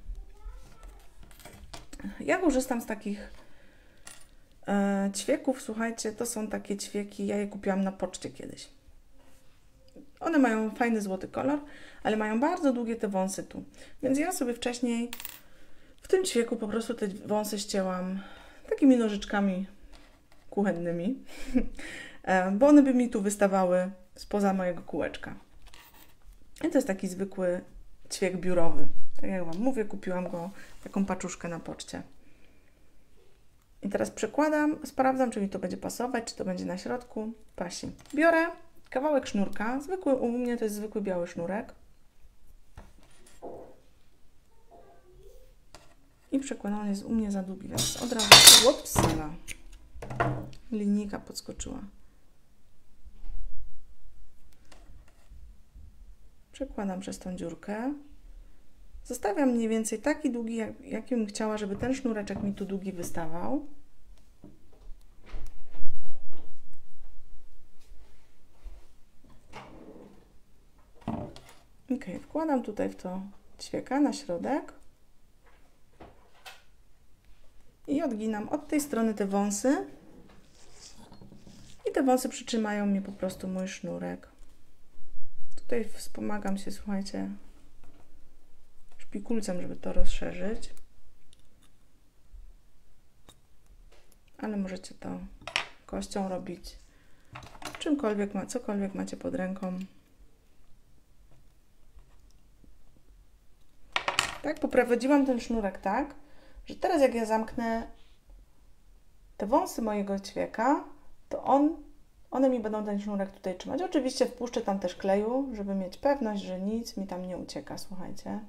Ja korzystam z takich ćwieków, słuchajcie, to są takie ćwieki, ja je kupiłam na poczcie kiedyś. One mają fajny złoty kolor, ale mają bardzo długie te wąsy tu. Więc ja sobie wcześniej w tym ćwieku po prostu te wąsy ścięłam takimi nożyczkami kuchennymi, bo one by mi tu wystawały spoza mojego kółeczka. I to jest taki zwykły ćwiek biurowy. Tak jak Wam mówię, kupiłam go, taką paczuszkę na poczcie. I teraz przekładam, sprawdzam, czy mi to będzie pasować, czy to będzie na środku. Pasi. Biorę kawałek sznurka, zwykły, u mnie to jest zwykły biały sznurek. I przekładam, on jest u mnie za długi, więc od razu, upsala, linijka podskoczyła. Przekładam przez tą dziurkę. Zostawiam mniej więcej taki długi, jaki bym chciała, żeby ten sznureczek mi tu długi wystawał. Ok, wkładam tutaj w to ćwieka na środek i odginam od tej strony te wąsy i te wąsy przytrzymają mi po prostu mój sznurek. Tutaj wspomagam się, słuchajcie, szpikulcem, żeby to rozszerzyć, ale możecie to kością robić, czymkolwiek, cokolwiek macie pod ręką. Tak, poprowadziłam ten sznurek tak, że teraz jak ja zamknę te wąsy mojego ćwieka, to one mi będą ten sznurek tutaj trzymać. Oczywiście wpuszczę tam też kleju, żeby mieć pewność, że nic mi tam nie ucieka, słuchajcie.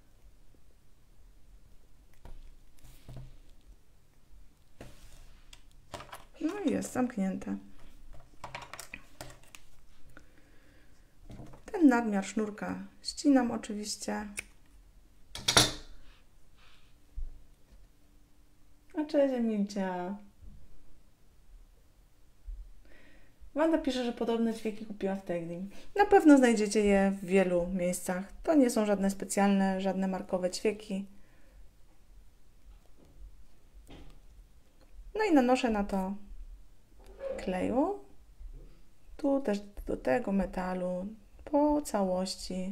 No i jest zamknięte. Ten nadmiar sznurka ścinam oczywiście. A cześć Emilcia. Wanda pisze, że podobne ćwieki kupiła w Teglim. Na pewno znajdziecie je w wielu miejscach. To nie są żadne specjalne, żadne markowe ćwieki. No i nanoszę na to kleju. Tu też do tego metalu po całości.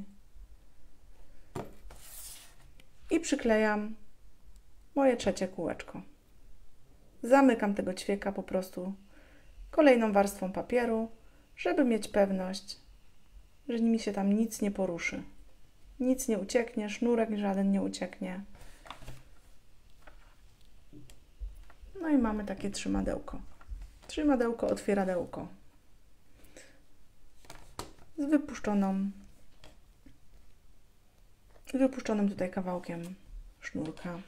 I przyklejam moje trzecie kółeczko. Zamykam tego ćwieka po prostu kolejną warstwą papieru, żeby mieć pewność, że mi się tam nic nie poruszy. Nic nie ucieknie, sznurek żaden nie ucieknie. No i mamy takie trzymadełko. Trzymadełko, otwieradełko. z wypuszczonym tutaj kawałkiem sznurka.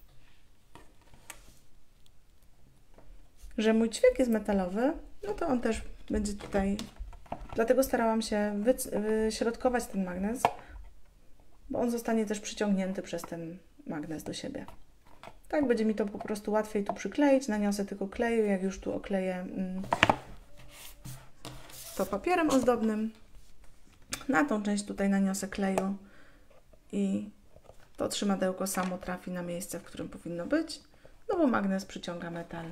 Że mój ćwiek jest metalowy, no to on też będzie tutaj, dlatego starałam się wyśrodkować ten magnes, bo on zostanie też przyciągnięty przez ten magnes do siebie. Tak będzie mi to po prostu łatwiej tu przykleić, naniosę tylko kleju, jak już tu okleję to papierem ozdobnym. Na tą część tutaj naniosę kleju i to trzymadełko samo trafi na miejsce, w którym powinno być, no bo magnes przyciąga metal.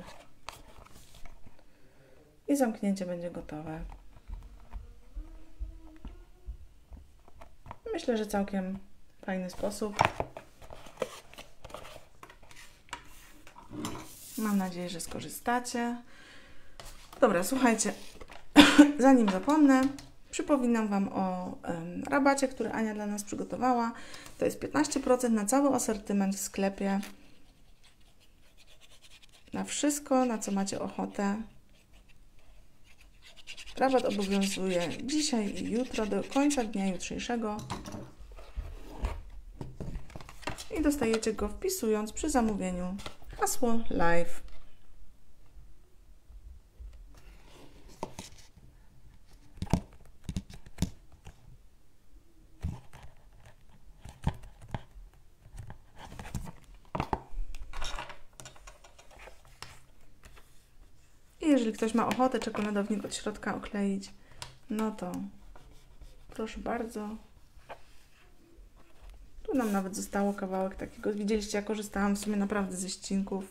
I zamknięcie będzie gotowe. Myślę, że całkiem fajny sposób. Mam nadzieję, że skorzystacie. Dobra, słuchajcie, zanim zapomnę, przypominam Wam o rabacie, który Ania dla nas przygotowała. To jest 15% na cały asortyment w sklepie. Na wszystko, na co macie ochotę. Rabat obowiązuje dzisiaj i jutro, do końca dnia jutrzejszego. I dostajecie go wpisując przy zamówieniu hasło live. I jeżeli ktoś ma ochotę czekoladownik od środka okleić, no to proszę bardzo. Tu nam nawet zostało kawałek takiego. Widzieliście, ja korzystałam w sumie naprawdę ze ścinków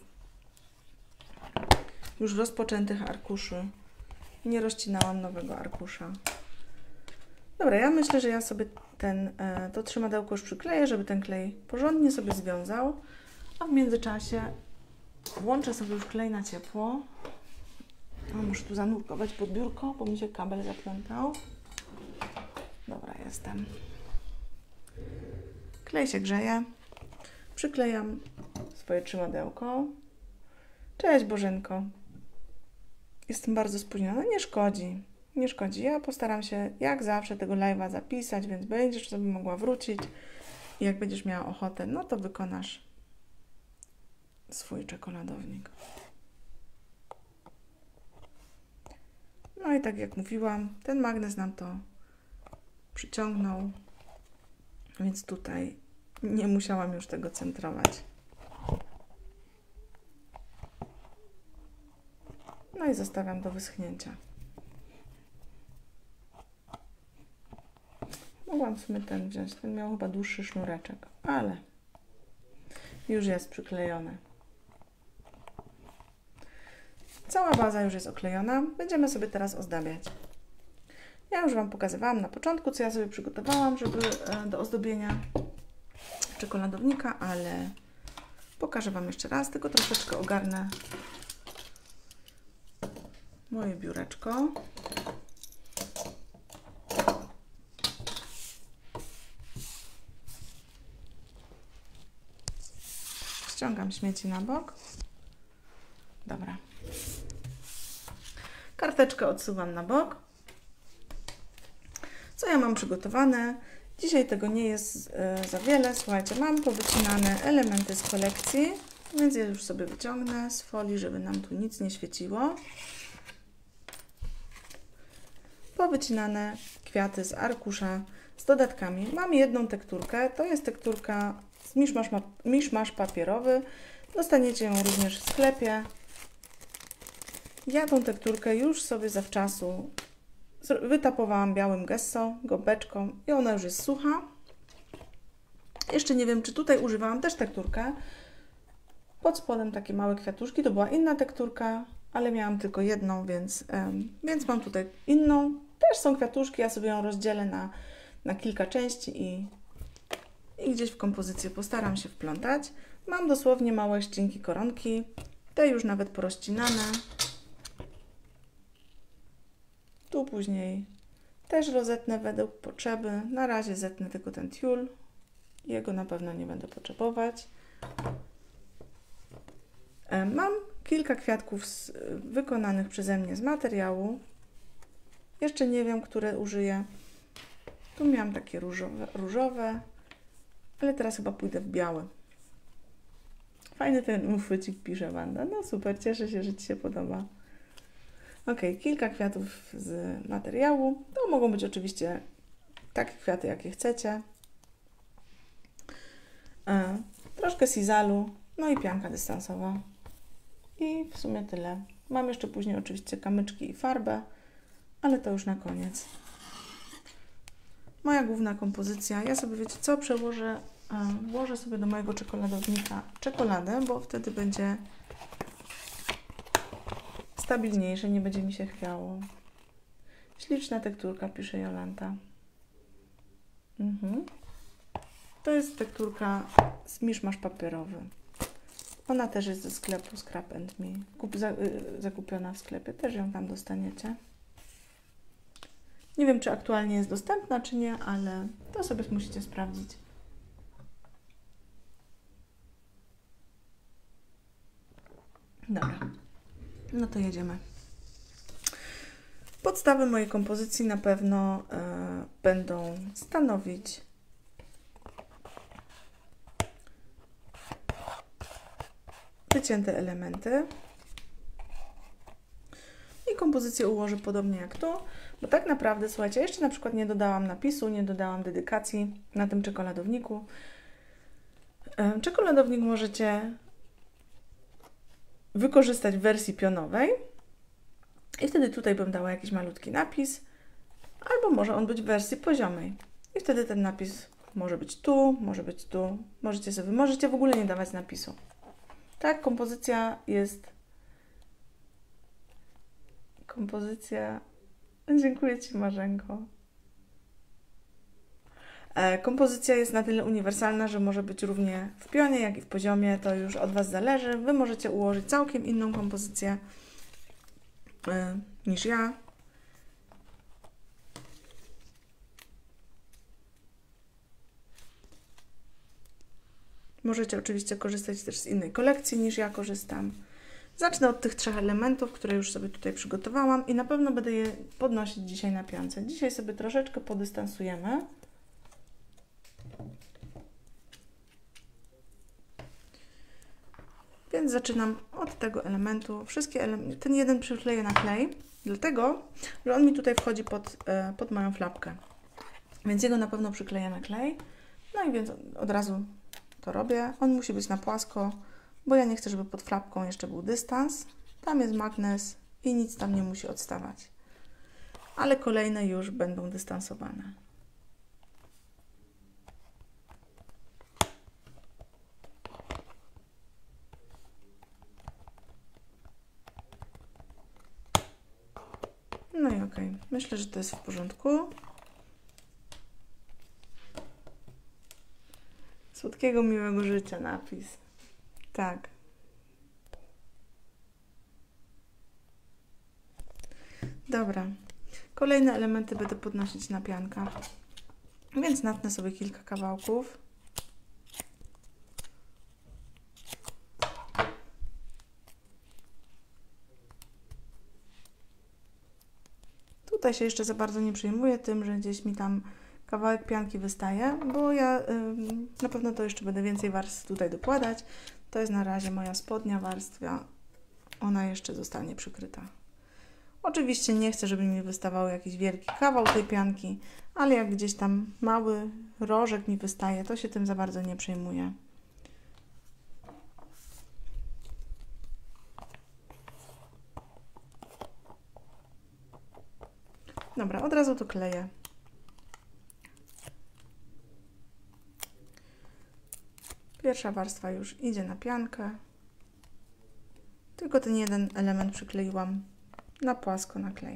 już rozpoczętych arkuszy. Nie rozcinałam nowego arkusza. Dobra, ja myślę, że ja sobie to trzymadełko już przykleję, żeby ten klej porządnie sobie związał. A w międzyczasie włączę sobie już klej na ciepło. Muszę tu zanurkować pod biurko, bo mi się kabel zaplątał. Dobra, jestem. Klej się grzeje. Przyklejam swoje trzymadełko. Cześć Bożenko. Jestem bardzo spóźniona. Nie szkodzi. Nie szkodzi. Ja postaram się jak zawsze tego live'a zapisać, więc będziesz sobie mogła wrócić. I jak będziesz miała ochotę, no to wykonasz swój czekoladownik. No i tak jak mówiłam, ten magnes nam to przyciągnął, więc tutaj nie musiałam już tego centrować. No i zostawiam do wyschnięcia. Mogłam w sumie ten wziąć, ten miał chyba dłuższy sznureczek, ale już jest przyklejony. Cała baza już jest oklejona. Będziemy sobie teraz ozdabiać. Ja już Wam pokazywałam na początku, co ja sobie przygotowałam, żeby do ozdobienia czekoladownika, ale pokażę Wam jeszcze raz, tylko troszeczkę ogarnę moje biureczko. Ściągam śmieci na bok. Dobra. Karteczkę odsuwam na bok. Co ja mam przygotowane? Dzisiaj tego nie jest za wiele. Słuchajcie, mam powycinane elementy z kolekcji, więc je już sobie wyciągnę z folii, żeby nam tu nic nie świeciło. Powycinane kwiaty z arkusza z dodatkami. Mam jedną tekturkę. To jest tekturka z miszmasz papierowy. Dostaniecie ją również w sklepie. Ja tą tekturkę już sobie zawczasu wytapowałam białym gesso, gąbeczką i ona już jest sucha. Jeszcze nie wiem, czy tutaj używałam też tekturkę. Pod spodem takie małe kwiatuszki, to była inna tekturka, ale miałam tylko jedną, więc mam tutaj inną. Też są kwiatuszki, ja sobie ją rozdzielę na kilka części i gdzieś w kompozycję postaram się wplątać. Mam dosłownie małe ścinki koronki, te już nawet porozcinane. Tu później też rozetnę według potrzeby. Na razie zetnę tylko ten tiul. Jego na pewno nie będę potrzebować. Mam kilka kwiatków wykonanych przeze mnie z materiału. Jeszcze nie wiem, które użyję. Tu miałam takie różowe, ale teraz chyba pójdę w biały. Fajny ten uchwycik, pisze Wanda. No super, cieszę się, że Ci się podoba. Ok, kilka kwiatów z materiału. To mogą być oczywiście takie kwiaty, jakie chcecie. Troszkę sizalu, no i pianka dystansowa. I w sumie tyle. Mam jeszcze później oczywiście kamyczki i farbę, ale to już na koniec. Moja główna kompozycja. Ja sobie, wiecie co, włożę sobie do mojego czekoladownika czekoladę, bo wtedy będzie stabilniejsze, nie będzie mi się chwiało. Śliczna tekturka, pisze Jolanta. To jest tekturka z miszmasz papierowy. Ona też jest ze sklepu Scrap and Me. Zakupiona w sklepie. Też ją tam dostaniecie. Nie wiem, czy aktualnie jest dostępna, czy nie, ale to sobie musicie sprawdzić. Dobra. No to jedziemy. Podstawy mojej kompozycji na pewno będą stanowić wycięte elementy. I kompozycję ułożę podobnie jak tu, bo tak naprawdę, słuchajcie, jeszcze na przykład nie dodałam napisu, nie dodałam dedykacji na tym czekoladowniku. Czekoladownik możecie wykorzystać w wersji pionowej i wtedy tutaj bym dała jakiś malutki napis, albo może on być w wersji poziomej i wtedy ten napis może być tu, może być tu. Możecie w ogóle nie dawać napisu. Tak, kompozycja jest... Dziękuję Ci, Marzenko. Kompozycja jest na tyle uniwersalna, że może być równie w pionie, jak i w poziomie. To już od Was zależy. Wy możecie ułożyć całkiem inną kompozycję niż ja. Możecie oczywiście korzystać też z innej kolekcji niż ja korzystam. Zacznę od tych 3 elementów, które już sobie tutaj przygotowałam i na pewno będę je podnosić dzisiaj na piance. Dzisiaj sobie troszeczkę podystansujemy. Więc zaczynam od tego elementu. Ten jeden przykleję na klej, dlatego, że on mi tutaj wchodzi pod moją flapkę. Więc jego na pewno przykleję na klej. No i więc od razu to robię. On musi być na płasko, bo ja nie chcę, żeby pod flapką jeszcze był dystans. Tam jest magnes i nic tam nie musi odstawać. Ale kolejne już będą dystansowane. No i okej. Myślę, że to jest w porządku. Słodkiego, miłego życia napis. Tak. Dobra. Kolejne elementy będę podnosić na piankę. Więc natnę sobie kilka kawałków. Tutaj się jeszcze za bardzo nie przejmuję tym, że gdzieś mi tam kawałek pianki wystaje, bo ja na pewno to jeszcze będę więcej warstw tutaj dokładać. To jest na razie moja spodnia warstwa. Ona jeszcze zostanie przykryta. Oczywiście nie chcę, żeby mi wystawał jakiś wielki kawał tej pianki, ale jak gdzieś tam mały rożek mi wystaje, to się tym za bardzo nie przejmuję. Dobra, od razu to kleję. Pierwsza warstwa już idzie na piankę. Tylko ten jeden element przykleiłam na płasko na klej.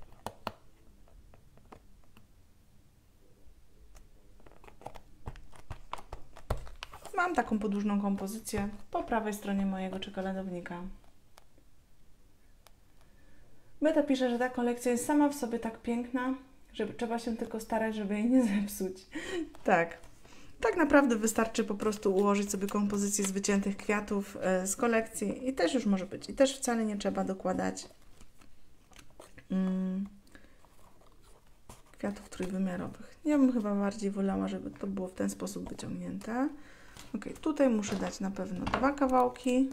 Mam taką podłużną kompozycję po prawej stronie mojego czekoladownika. Beta pisze, że ta kolekcja jest sama w sobie tak piękna, że trzeba się tylko starać, żeby jej nie zepsuć. Tak. Tak naprawdę wystarczy po prostu ułożyć sobie kompozycję z wyciętych kwiatów z kolekcji i też już może być. I też wcale nie trzeba dokładać kwiatów trójwymiarowych. Ja bym chyba bardziej wolała, żeby to było w ten sposób wyciągnięte. Ok, tutaj muszę dać na pewno 2 kawałki.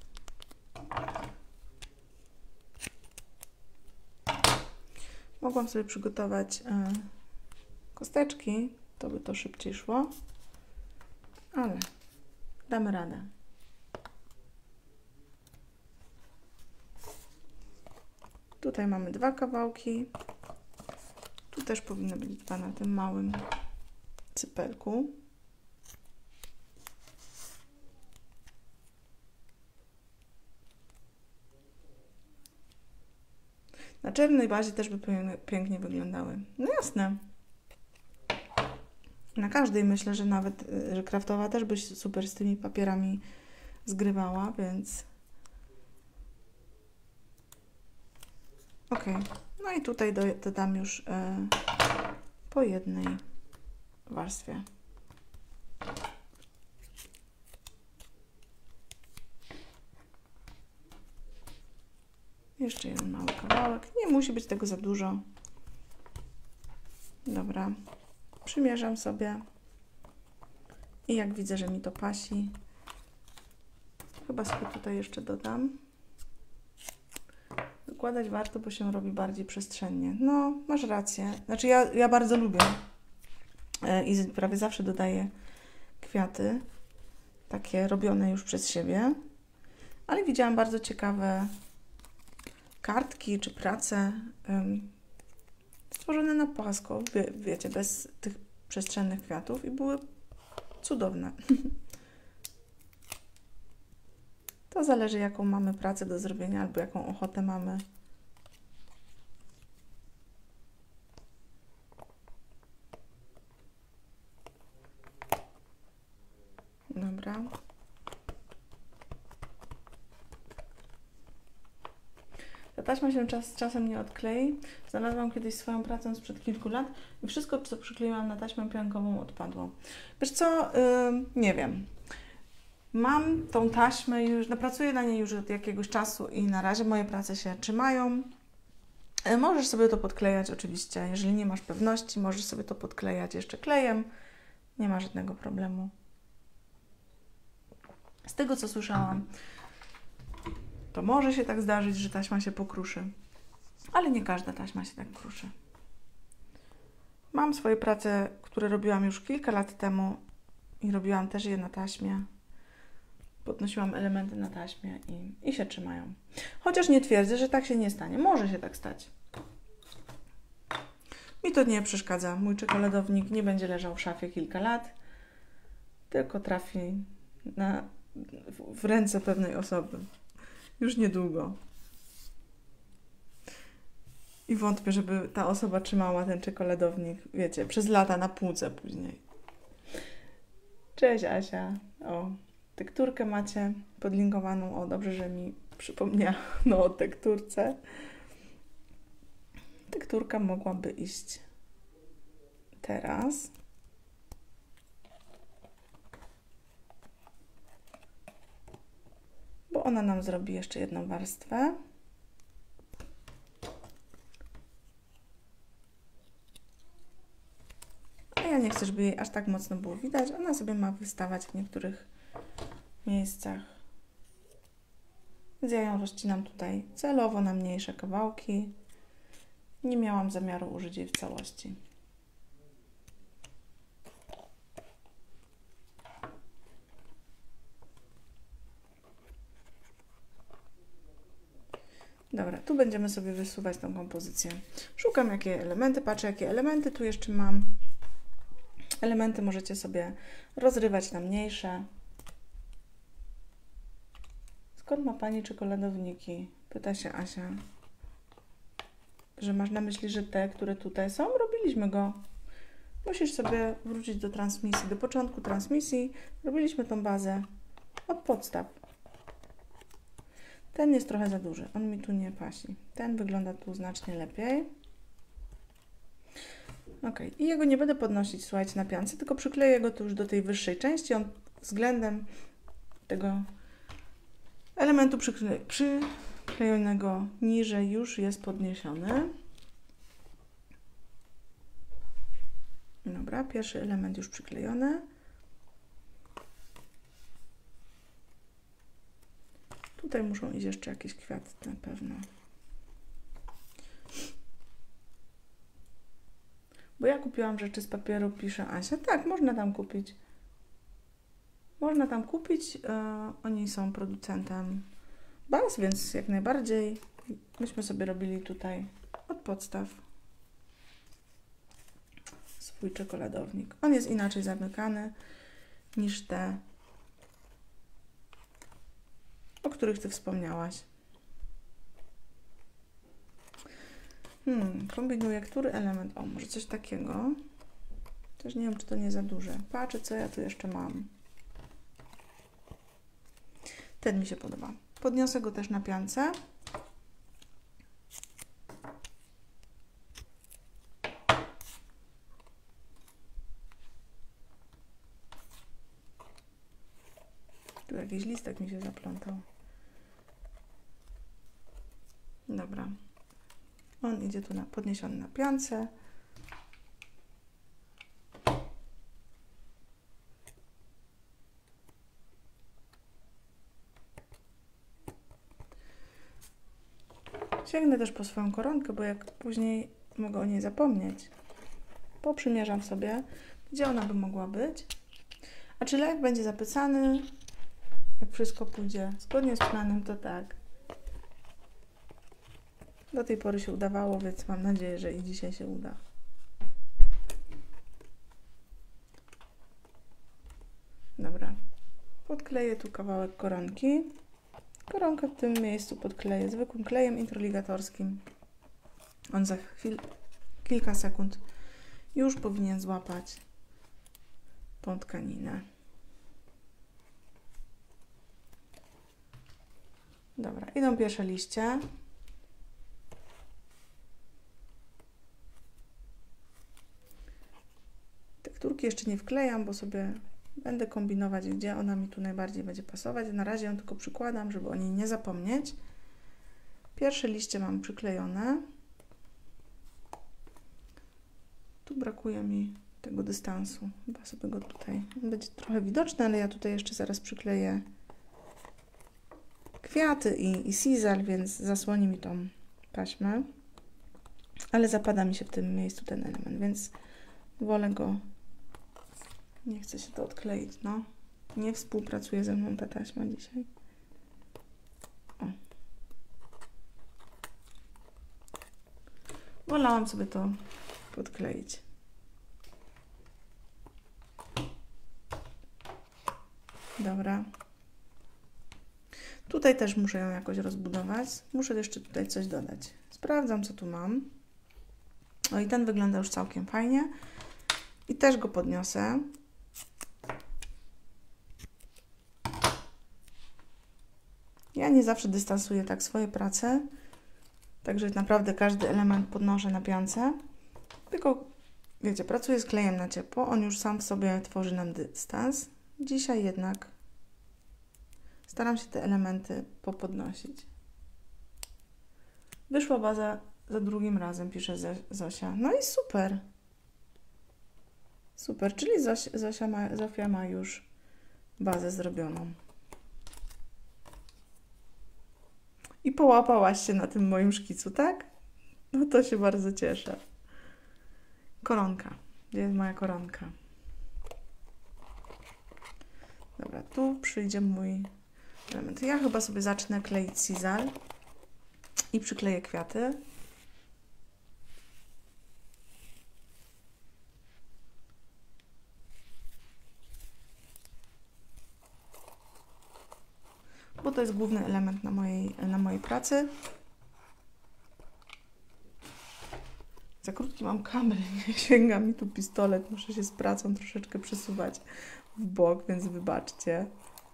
Mogłam sobie przygotować kosteczki, to by to szybciej szło, ale damy radę. Tutaj mamy 2 kawałki. Tu też powinno być 2 na tym małym cypelku. Na czarnej bazie też by pięknie wyglądały. No jasne. Na każdej myślę, że nawet, że kraftowa też by się super z tymi papierami zgrywała, więc... Ok. No i tutaj dodam już po jednej warstwie. Jeszcze jeden mały kawałek. Nie musi być tego za dużo. Dobra. Przymierzam sobie. I jak widzę, że mi to pasi, chyba sobie tutaj jeszcze dodam. Wykładać warto, bo się robi bardziej przestrzennie. No, masz rację. Znaczy ja bardzo lubię i prawie zawsze dodaję kwiaty, takie robione już przez siebie, ale widziałam bardzo ciekawe kartki czy prace stworzone na płasko, wiecie, bez tych przestrzennych kwiatów i były cudowne. To zależy, jaką mamy pracę do zrobienia albo jaką ochotę mamy. Dobra. Ta taśma się czasem nie odklei. Znalazłam kiedyś swoją pracę sprzed kilku lat i wszystko, co przykleiłam na taśmę piankową, odpadło. Wiesz co? Nie wiem. Mam tą taśmę już, pracuję na niej już od jakiegoś czasu i na razie moje prace się trzymają. Możesz sobie to podklejać oczywiście, jeżeli nie masz pewności, możesz sobie to podklejać jeszcze klejem. Nie ma żadnego problemu. Z tego, co słyszałam, to może się tak zdarzyć, że taśma się pokruszy, ale nie każda taśma się tak kruszy. Mam swoje prace, które robiłam już kilka lat temu i robiłam też je na taśmie. Podnosiłam elementy na taśmie i się trzymają. Chociaż nie twierdzę, że tak się nie stanie. Może się tak stać. Mi to nie przeszkadza. Mój czekoladownik nie będzie leżał w szafie kilka lat, tylko trafi w ręce pewnej osoby. Już niedługo. I wątpię, żeby ta osoba trzymała ten czekoladownik, wiecie, przez lata na półce później. Cześć Asia. O, tekturkę macie podlinkowaną. O, dobrze, że mi przypomniano o tekturce. Tekturka mogłaby iść teraz. Bo ona nam zrobi jeszcze jedną warstwę. A ja nie chcę, żeby jej aż tak mocno było widać. Ona sobie ma wystawać w niektórych miejscach. Więc ja ją rozcinam tutaj celowo na mniejsze kawałki. Nie miałam zamiaru użyć jej w całości. Dobra, tu będziemy sobie wysuwać tą kompozycję. Szukam, jakie elementy, patrzę, jakie elementy tu jeszcze mam. Elementy możecie sobie rozrywać na mniejsze. Skąd ma Pani czekoladowniki? Pyta się Asia. Że masz na myśli, że te, które tutaj są? Robiliśmy go. Musisz sobie wrócić do transmisji, do początku transmisji. Robiliśmy tą bazę od podstaw. Ten jest trochę za duży, on mi tu nie pasi. Ten wygląda tu znacznie lepiej. Ok, i jego nie będę podnosić, słuchajcie, na piance, tylko przykleję go tu już do tej wyższej części. On względem tego elementu przyklejonego niżej już jest podniesiony. Dobra, pierwszy element już przyklejony. Tutaj muszą iść jeszcze jakieś kwiaty na pewno. Bo ja kupiłam rzeczy z papieru, pisze Asia. Tak, można tam kupić. Można tam kupić. Oni są producentem baz, więc jak najbardziej. Myśmy sobie robili tutaj od podstaw swój czekoladownik. On jest inaczej zamykany niż te, o których Ty wspomniałaś. Kombinuję, który element. O, może coś takiego. Też nie wiem, czy to nie za duże. Patrzę, co ja tu jeszcze mam. Ten mi się podoba. Podniosę go też na piance. Tu jakiś listek mi się zaplątał. Dobra. On idzie tu podniesiony na piance. Sięgnę też po swoją koronkę, bo jak później mogę o niej zapomnieć. Poprzymierzam sobie, gdzie ona by mogła być. A czy live będzie zapisany? Jak wszystko pójdzie zgodnie z planem, to tak. Do tej pory się udawało, więc mam nadzieję, że i dzisiaj się uda. Dobra. Podkleję tu kawałek koronki. Koronkę w tym miejscu podkleję zwykłym klejem introligatorskim. On za kilka sekund już powinien złapać tą tkaninę. Dobra, idą pierwsze liście. Tekturki jeszcze nie wklejam, bo sobie będę kombinować, gdzie ona mi tu najbardziej będzie pasować. Na razie ją tylko przykładam, żeby o niej nie zapomnieć. Pierwsze liście mam przyklejone. Tu brakuje mi tego dystansu. Chyba sobie go tutaj... Będzie trochę widoczny, ale ja tutaj jeszcze zaraz przykleję kwiaty i sizal, więc zasłoni mi tą taśmę. Ale zapada mi się w tym miejscu ten element, więc wolę go... Nie chce się to odkleić, no. Nie współpracuje ze mną ta taśma dzisiaj. O. Wolałam sobie to podkleić. Dobra. Tutaj też muszę ją jakoś rozbudować. Muszę jeszcze tutaj coś dodać. Sprawdzam, co tu mam. O, i ten wygląda już całkiem fajnie. I też go podniosę. Ja nie zawsze dystansuję tak swoje prace, także naprawdę każdy element podnoszę na piance, tylko wiecie, pracuję z klejem na ciepło, on już sam w sobie tworzy nam dystans. Dzisiaj jednak staram się te elementy popodnosić. Wyszła baza za drugim razem, pisze Zosia. No i super. Super, czyli Zofia ma już bazę zrobioną. I połapałaś się na tym moim szkicu, tak? No to się bardzo cieszę. Koronka. Gdzie jest moja koronka? Dobra, tu przyjdzie mój element. Ja chyba sobie zacznę kleić sizal i przykleję kwiaty. Bo to jest główny element na mojej pracy. Za krótki mam kabel, nie sięga mi tu pistolet. Muszę się z pracą troszeczkę przesuwać w bok, więc wybaczcie.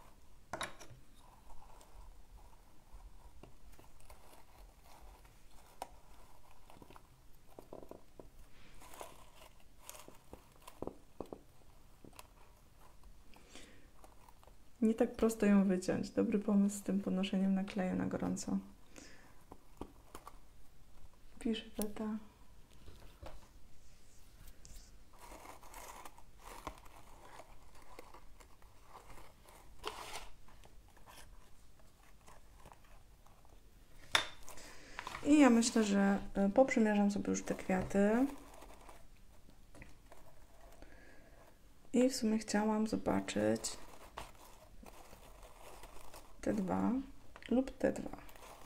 Nie tak prosto ją wyciąć. Dobry pomysł z tym podnoszeniem na kleju na gorąco. Pisze Beta. myślę, że poprzymierzam sobie już te kwiaty. I w sumie chciałam zobaczyć te dwa lub te dwa.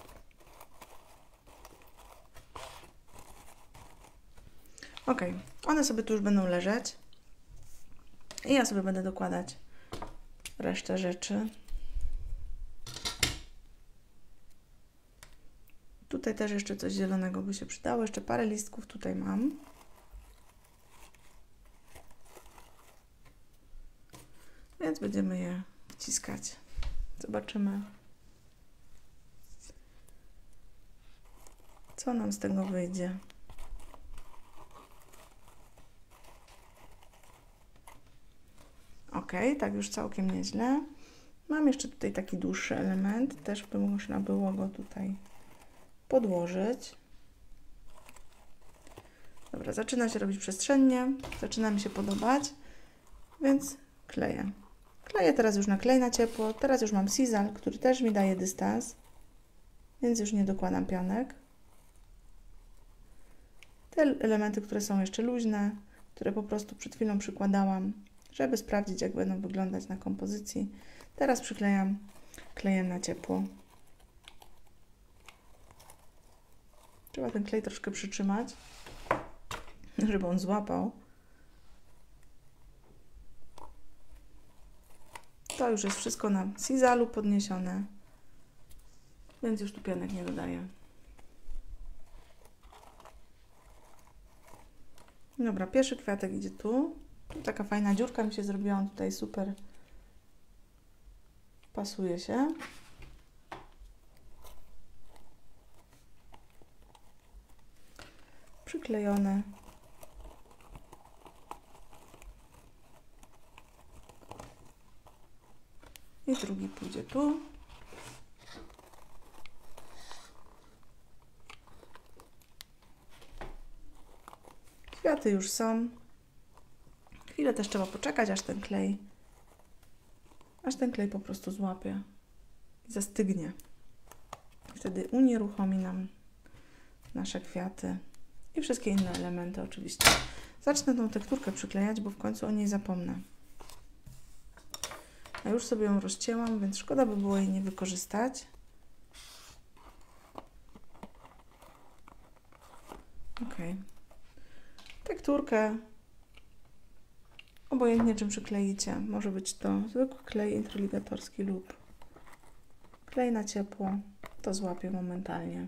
Ok, one sobie tu już będą leżeć. I ja sobie będę dokładać resztę rzeczy. Tutaj też jeszcze coś zielonego by się przydało. Jeszcze parę listków tutaj mam. Więc będziemy je wciskać. Zobaczymy, co nam z tego wyjdzie. Ok, tak już całkiem nieźle. Mam jeszcze tutaj taki dłuższy element. Też by można było go tutaj podłożyć. Dobra, zaczyna się robić przestrzennie. Zaczyna mi się podobać. Więc kleję. Kleję teraz już na klej na ciepło. Teraz już mam Sizzal, który też mi daje dystans. Więc już nie dokładam pianek. Te elementy, które są jeszcze luźne, które po prostu przed chwilą przykładałam, żeby sprawdzić, jak będą wyglądać na kompozycji. Teraz przyklejam klejem na ciepło. Trzeba ten klej troszkę przytrzymać, żeby on złapał. To już jest wszystko na Sizzalu podniesione, więc już tu pianek nie dodaję. Dobra, pierwszy kwiatek idzie tu. Tu taka fajna dziurka mi się zrobiła, on tutaj super pasuje się. Przyklejone. I drugi pójdzie tu. Kwiaty już są. Chwilę też trzeba poczekać, aż ten klej po prostu złapie i zastygnie. Wtedy unieruchomi nam nasze kwiaty i wszystkie inne elementy oczywiście. Zacznę tą tekturkę przyklejać, bo w końcu o niej zapomnę. A już sobie ją rozcięłam, więc szkoda by było jej nie wykorzystać. Ok. Tekturkę obojętnie czym przykleicie. Może być to zwykły klej introligatorski lub klej na ciepło. To złapie momentalnie.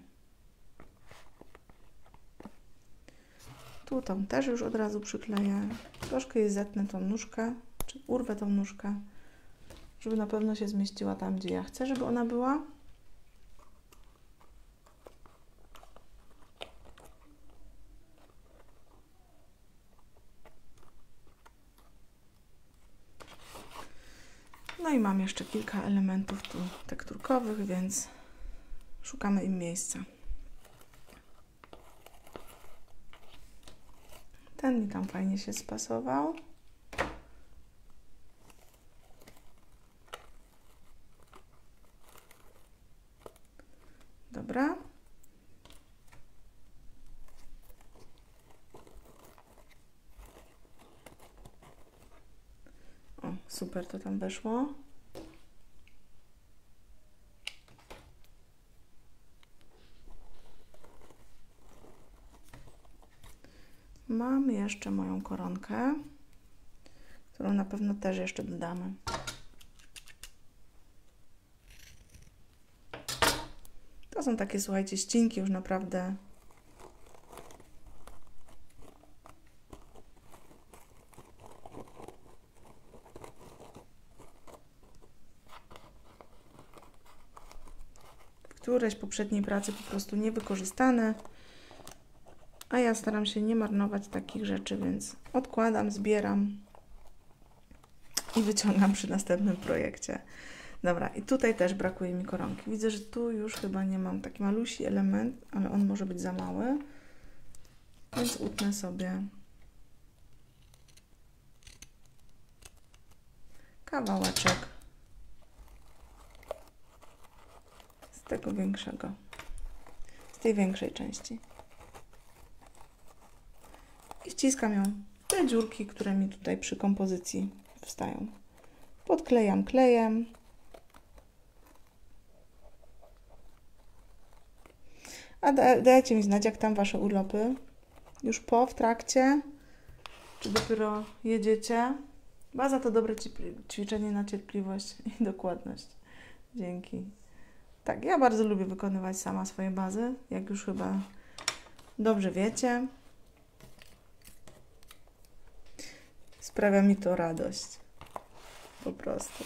Tu tam też już od razu przykleję. Troszkę jej zetnę tą nóżkę, czy urwę tą nóżkę, żeby na pewno się zmieściła tam, gdzie ja chcę, żeby ona była. No i mam jeszcze kilka elementów tu tekturkowych, więc szukamy im miejsca. Ten mi tam fajnie się spasował. Dobra. O, super to tam weszło. Mam jeszcze moją koronkę, którą na pewno też jeszcze dodamy. To są takie, słuchajcie, ścinki już naprawdę któreś poprzedniej pracy po prostu niewykorzystane, a ja staram się nie marnować takich rzeczy, więc odkładam, zbieram i wyciągam przy następnym projekcie. Dobra, i tutaj też brakuje mi koronki. Widzę, że tu już chyba nie mam, taki malusi element, ale on może być za mały, więc utnę sobie kawałeczek z tego większego. Z tej większej części. I wciskam ją w te dziurki, które mi tutaj przy kompozycji wstają. Podklejam klejem. A dajcie mi znać, jak tam Wasze urlopy. Już w trakcie, czy dopiero jedziecie. Baza to dobre ćwiczenie na cierpliwość i dokładność. Dzięki. Tak, ja bardzo lubię wykonywać sama swoje bazy, jak już chyba dobrze wiecie. Sprawia mi to radość. Po prostu.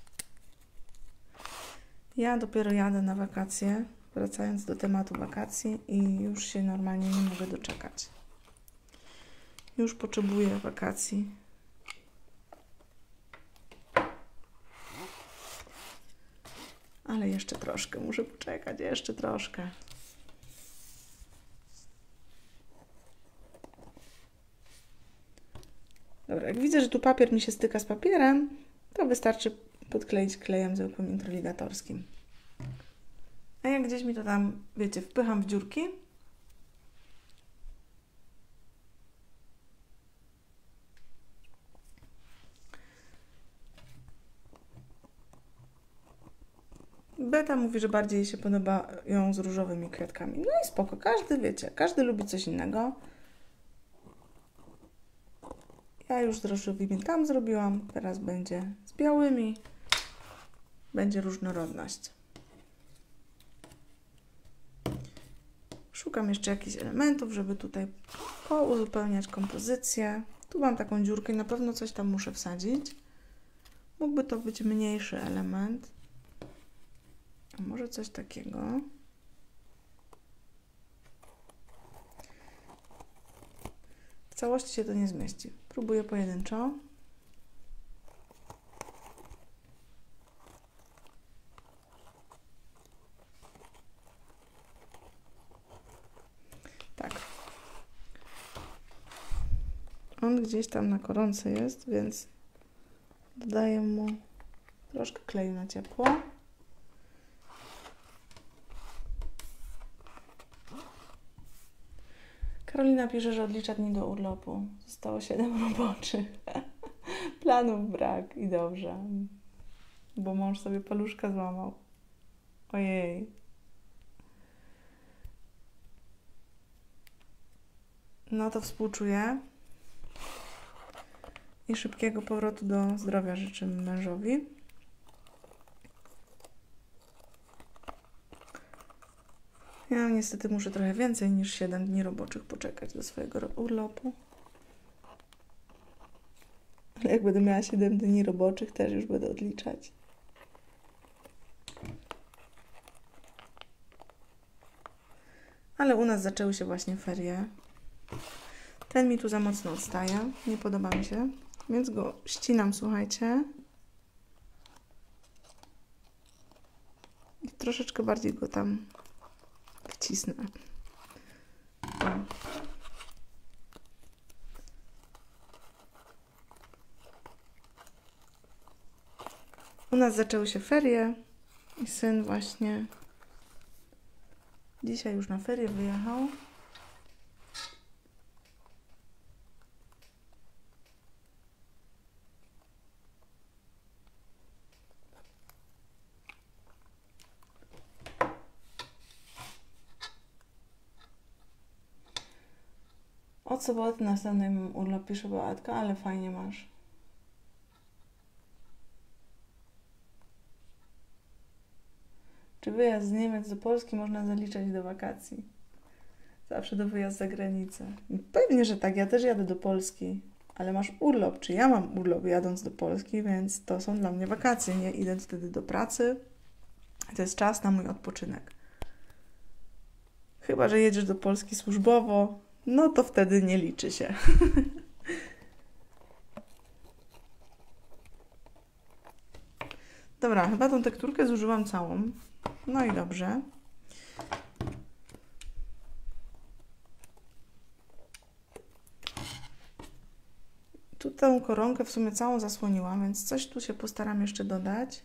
Ja dopiero jadę na wakacje, wracając do tematu wakacji i już się normalnie nie mogę doczekać. Już potrzebuję wakacji. Ale jeszcze troszkę muszę poczekać, jeszcze troszkę. Dobra, jak widzę, że tu papier mi się styka z papierem, to wystarczy podkleić klejem zwykłym introligatorskim. A jak gdzieś mi to tam, wiecie, wpycham w dziurki, Beta mówi, że bardziej jej się podobają z różowymi kwiatkami. No i spoko, każdy, wiecie, każdy lubi coś innego. Ja już z różowymi tam zrobiłam, teraz będzie z białymi. Będzie różnorodność. Szukam jeszcze jakichś elementów, żeby tutaj pouzupełniać kompozycję. Tu mam taką dziurkę i na pewno coś tam muszę wsadzić. Mógłby to być mniejszy element. A może coś takiego. W całości się to nie zmieści. Próbuję pojedynczo. Tak. On gdzieś tam na koronce jest, więc dodaję mu troszkę kleju na ciepło. Karolina pisze, że odlicza dni do urlopu. Zostało 7 roboczych. Planów brak i dobrze. Bo mąż sobie paluszka złamał. Ojej. No to współczuję. I szybkiego powrotu do zdrowia życzymy mężowi. Ja niestety muszę trochę więcej niż 7 dni roboczych poczekać do swojego urlopu. Ale jak będę miała 7 dni roboczych, też już będę odliczać. Ale u nas zaczęły się właśnie ferie. Ten mi tu za mocno odstaje. Nie podoba mi się. Więc go ścinam, słuchajcie. I troszeczkę bardziej go tam wcisnę. U nas zaczęły się ferie i syn właśnie dzisiaj już na ferie wyjechał. Od soboty następnej mam urlop, pisze Beatka, ale fajnie masz. Czy wyjazd z Niemiec do Polski można zaliczać do wakacji? Zawsze do wyjazd za granicę. Pewnie, że tak. Ja też jadę do Polski. Ale masz urlop. Czy ja mam urlop jadąc do Polski, więc to są dla mnie wakacje. Nie idę wtedy do pracy. To jest czas na mój odpoczynek. Chyba że jedziesz do Polski służbowo, no to wtedy nie liczy się. Dobra, chyba tą tekturkę zużyłam całą. No i dobrze. Tu tę koronkę w sumie całą zasłoniłam, więc coś tu się postaram jeszcze dodać.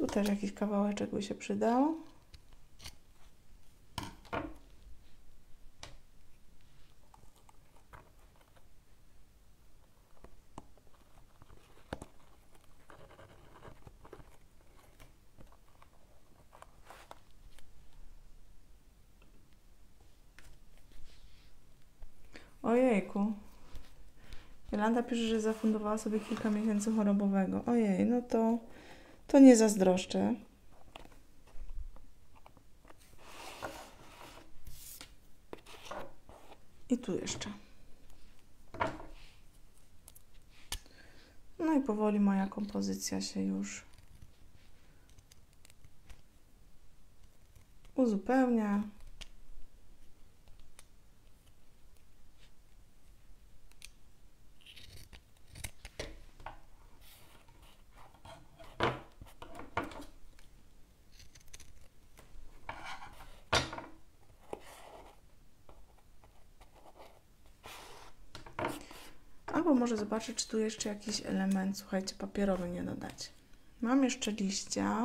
też jakiś kawałeczek by się przydał. Ojejku. Jolanta pisze, że zafundowała sobie kilka miesięcy chorobowego. Ojej, no to nie zazdroszczę. I tu jeszcze. No i powoli moja kompozycja się już uzupełnia. Albo może zobaczę, czy tu jeszcze jakiś element, słuchajcie, papierowy nie dodać. Mam jeszcze liścia.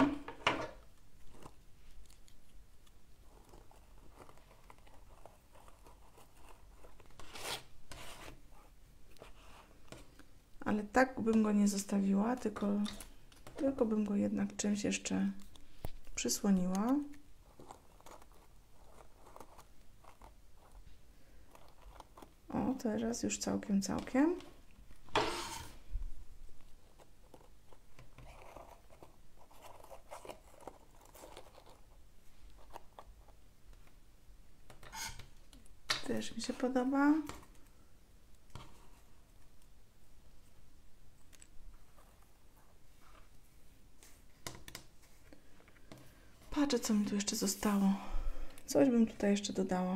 Ale tak bym go nie zostawiła, tylko bym go jednak czymś jeszcze przysłoniła. O, teraz już całkiem. Też mi się podoba. Patrzę, co mi tu jeszcze zostało. Coś bym tutaj jeszcze dodała.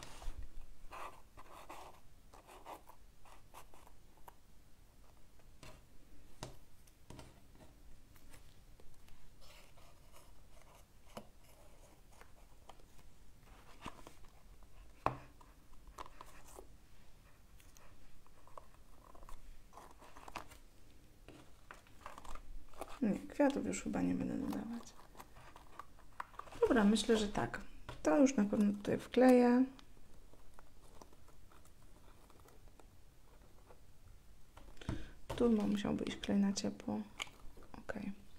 Nie, kwiatów już chyba nie będę dodawać. Dobra, myślę, że tak. To już na pewno tutaj wkleję. Tu musiałby iść klej na ciepło. Ok.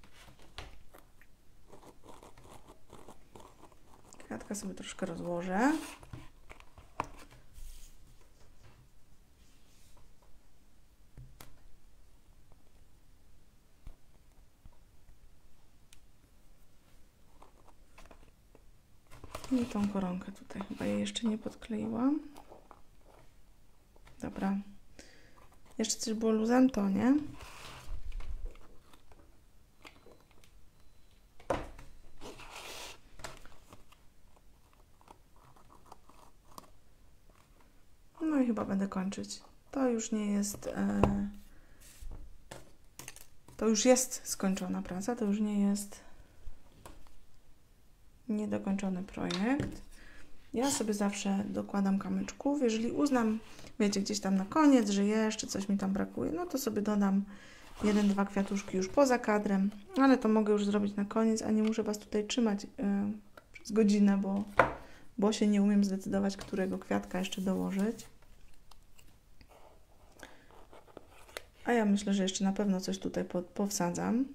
Kwiatka sobie troszkę rozłożę. I tą koronkę tutaj. Chyba jej jeszcze nie podkleiłam. Dobra. Jeszcze coś było luzem, to nie? No i chyba będę kończyć. To już nie jest... to już jest skończona praca, to już nie jest niedokończony projekt. Ja sobie zawsze dokładam kamyczków. Jeżeli uznam, wiecie, gdzieś tam na koniec, że jeszcze coś mi tam brakuje, no to sobie dodam 1-2 kwiatuszki już poza kadrem, ale to mogę już zrobić na koniec, a nie muszę Was tutaj trzymać przez godzinę, bo się nie umiem zdecydować, którego kwiatka jeszcze dołożyć. A ja myślę, że jeszcze na pewno coś tutaj powsadzam.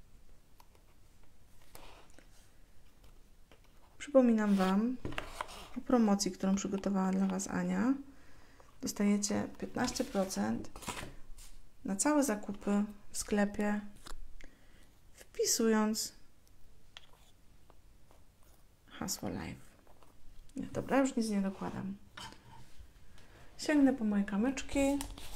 Przypominam Wam o promocji, którą przygotowała dla Was Ania. Dostajecie 15% na całe zakupy w sklepie, wpisując hasło live. Dobra, już nic nie dokładam. Sięgnę po moje kamyczki.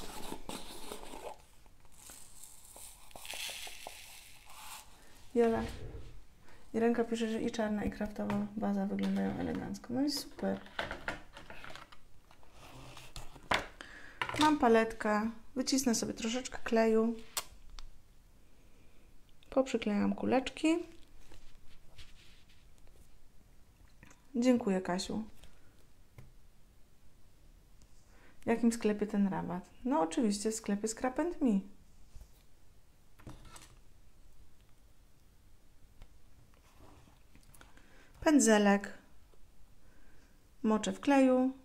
Jola. Irenka pisze, że i czarna, i kraftowa baza wyglądają elegancko. No i super. Mam paletkę. Wycisnę sobie troszeczkę kleju. Poprzyklejam kuleczki. Dziękuję, Kasiu. W jakim sklepie ten rabat? No oczywiście w sklepie Scrap & Me. pędzelek moczę w kleju.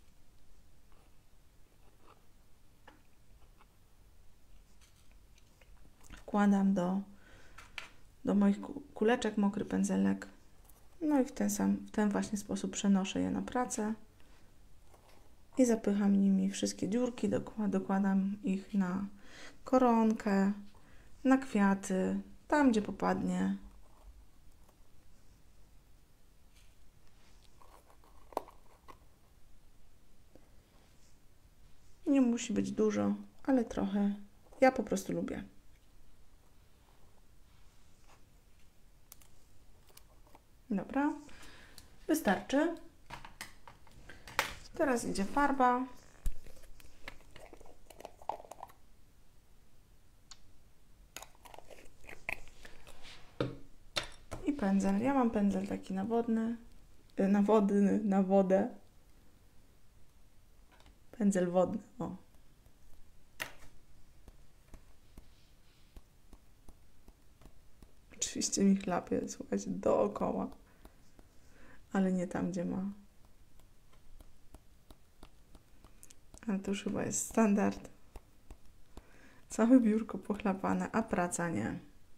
Wkładam do moich kuleczek mokry pędzelek. No i w ten właśnie sposób przenoszę je na pracę. I zapycham nimi wszystkie dziurki. Dokładam ich na koronkę, na kwiaty, tam gdzie popadnie. Nie musi być dużo, ale trochę. Ja po prostu lubię. Dobra, wystarczy. Teraz idzie farba. I pędzel. Ja mam pędzel taki nawodny, na wodę. Pędzel wodny, o. Oczywiście mi chlapie, słuchajcie, dookoła. Ale nie tam, gdzie ma. Ale to już chyba jest standard. Całe biurko pochlapane, a praca nie.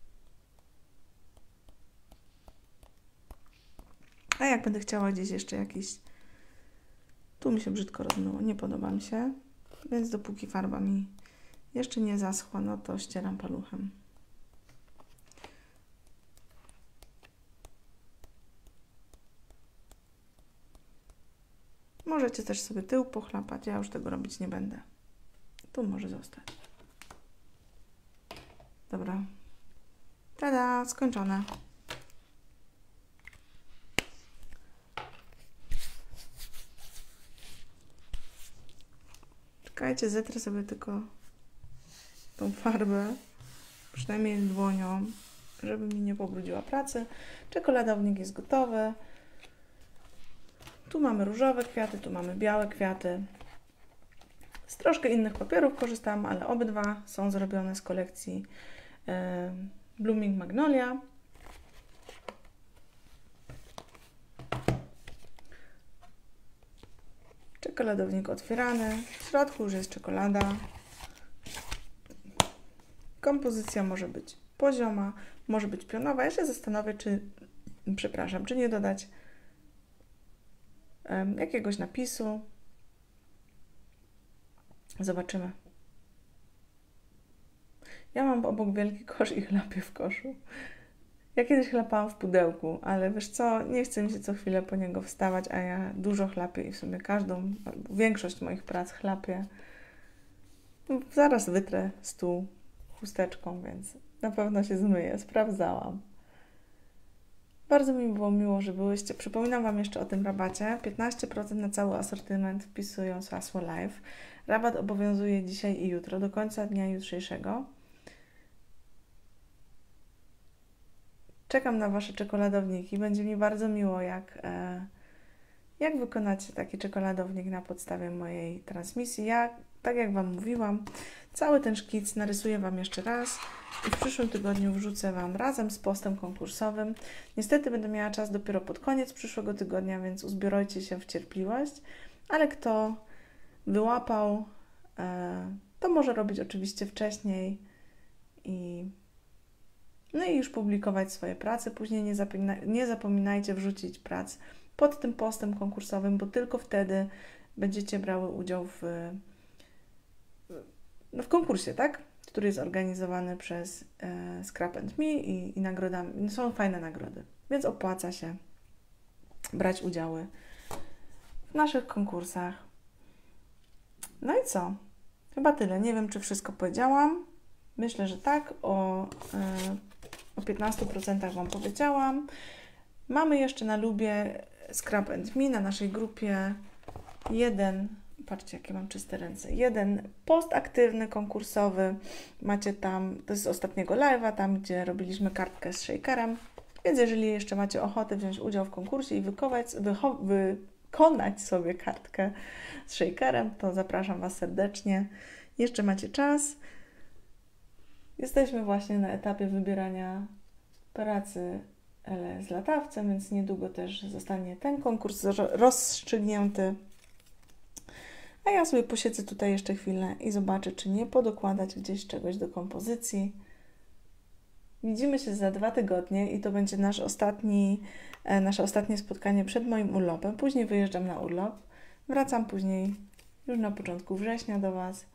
A jak będę chciała gdzieś jeszcze jakiś... Tu mi się brzydko rozmyło, nie podoba mi się. Więc dopóki farba mi jeszcze nie zaschła, no to ścieram paluchem. Możecie też sobie tył pochlapać, ja już tego robić nie będę. Tu może zostać. Dobra. Tada, skończone. Czekajcie, zetrę sobie tylko tą farbę, przynajmniej dłonią, żeby mi nie pobrudziła pracy. Czekoladownik jest gotowy. Tu mamy różowe kwiaty, tu mamy białe kwiaty. Z troszkę innych papierów korzystam, ale obydwa są zrobione z kolekcji Blooming Magnolia. Czekoladownik otwierany. W środku już jest czekolada. Kompozycja może być pozioma, może być pionowa. Ja się zastanowię, czy nie dodać jakiegoś napisu. Zobaczymy. Ja mam obok wielki kosz i chlapię w koszu. Ja kiedyś chlapałam w pudełku, ale wiesz co, nie chce mi się co chwilę po niego wstawać, a ja dużo chlapię i w sumie większość moich prac chlapię. Zaraz wytrę stół chusteczką, więc na pewno się zmyję. Sprawdzałam. Bardzo mi było miło, że byłyście. Przypominam Wam jeszcze o tym rabacie. 15% na cały asortyment wpisując hasło live. Rabat obowiązuje dzisiaj i jutro, do końca dnia jutrzejszego. Czekam na Wasze czekoladowniki. Będzie mi bardzo miło, jak wykonacie taki czekoladownik na podstawie mojej transmisji. Ja, tak jak Wam mówiłam, cały ten szkic narysuję Wam jeszcze raz i w przyszłym tygodniu wrzucę Wam razem z postem konkursowym. Niestety będę miała czas dopiero pod koniec przyszłego tygodnia, więc uzbiorujcie się w cierpliwość, ale kto wyłapał, to może robić oczywiście wcześniej no i już publikować swoje prace. Później nie zapominajcie wrzucić prac pod tym postem konkursowym, bo tylko wtedy będziecie brały udział w konkursie, tak? Który jest organizowany przez Scrap & Me i nagrodami. Są fajne nagrody, więc opłaca się brać udziały w naszych konkursach. No i co? Chyba tyle. Nie wiem, czy wszystko powiedziałam. Myślę, że tak. O 15% Wam powiedziałam. Mamy jeszcze na Lubie Scrap & Me, na naszej grupie patrzcie, jakie mam czyste ręce, jeden post aktywny, konkursowy. Macie tam, to jest z ostatniego live'a, tam gdzie robiliśmy kartkę z shakerem. Więc jeżeli jeszcze macie ochotę wziąć udział w konkursie i wykonać sobie kartkę z shakerem, to zapraszam Was serdecznie. Jeszcze macie czas. Jesteśmy właśnie na etapie wybierania pracy z latawcem, więc niedługo też zostanie ten konkurs rozstrzygnięty. A ja sobie posiedzę tutaj jeszcze chwilę i zobaczę, czy nie podokładać gdzieś czegoś do kompozycji. Widzimy się za 2 tygodnie i to będzie nasze ostatnie spotkanie przed moim urlopem. Później wyjeżdżam na urlop. Wracam później już na początku września do Was.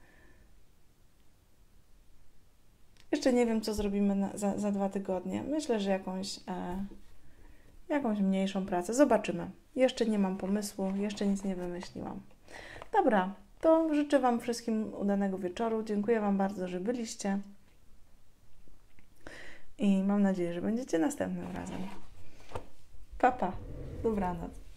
Jeszcze nie wiem, co zrobimy za 2 tygodnie. Myślę, że jakąś mniejszą pracę. Zobaczymy. Jeszcze nie mam pomysłu, jeszcze nic nie wymyśliłam. Dobra, to życzę Wam wszystkim udanego wieczoru. Dziękuję Wam bardzo, że byliście. I mam nadzieję, że będziecie następnym razem. Pa, pa. Dobranoc.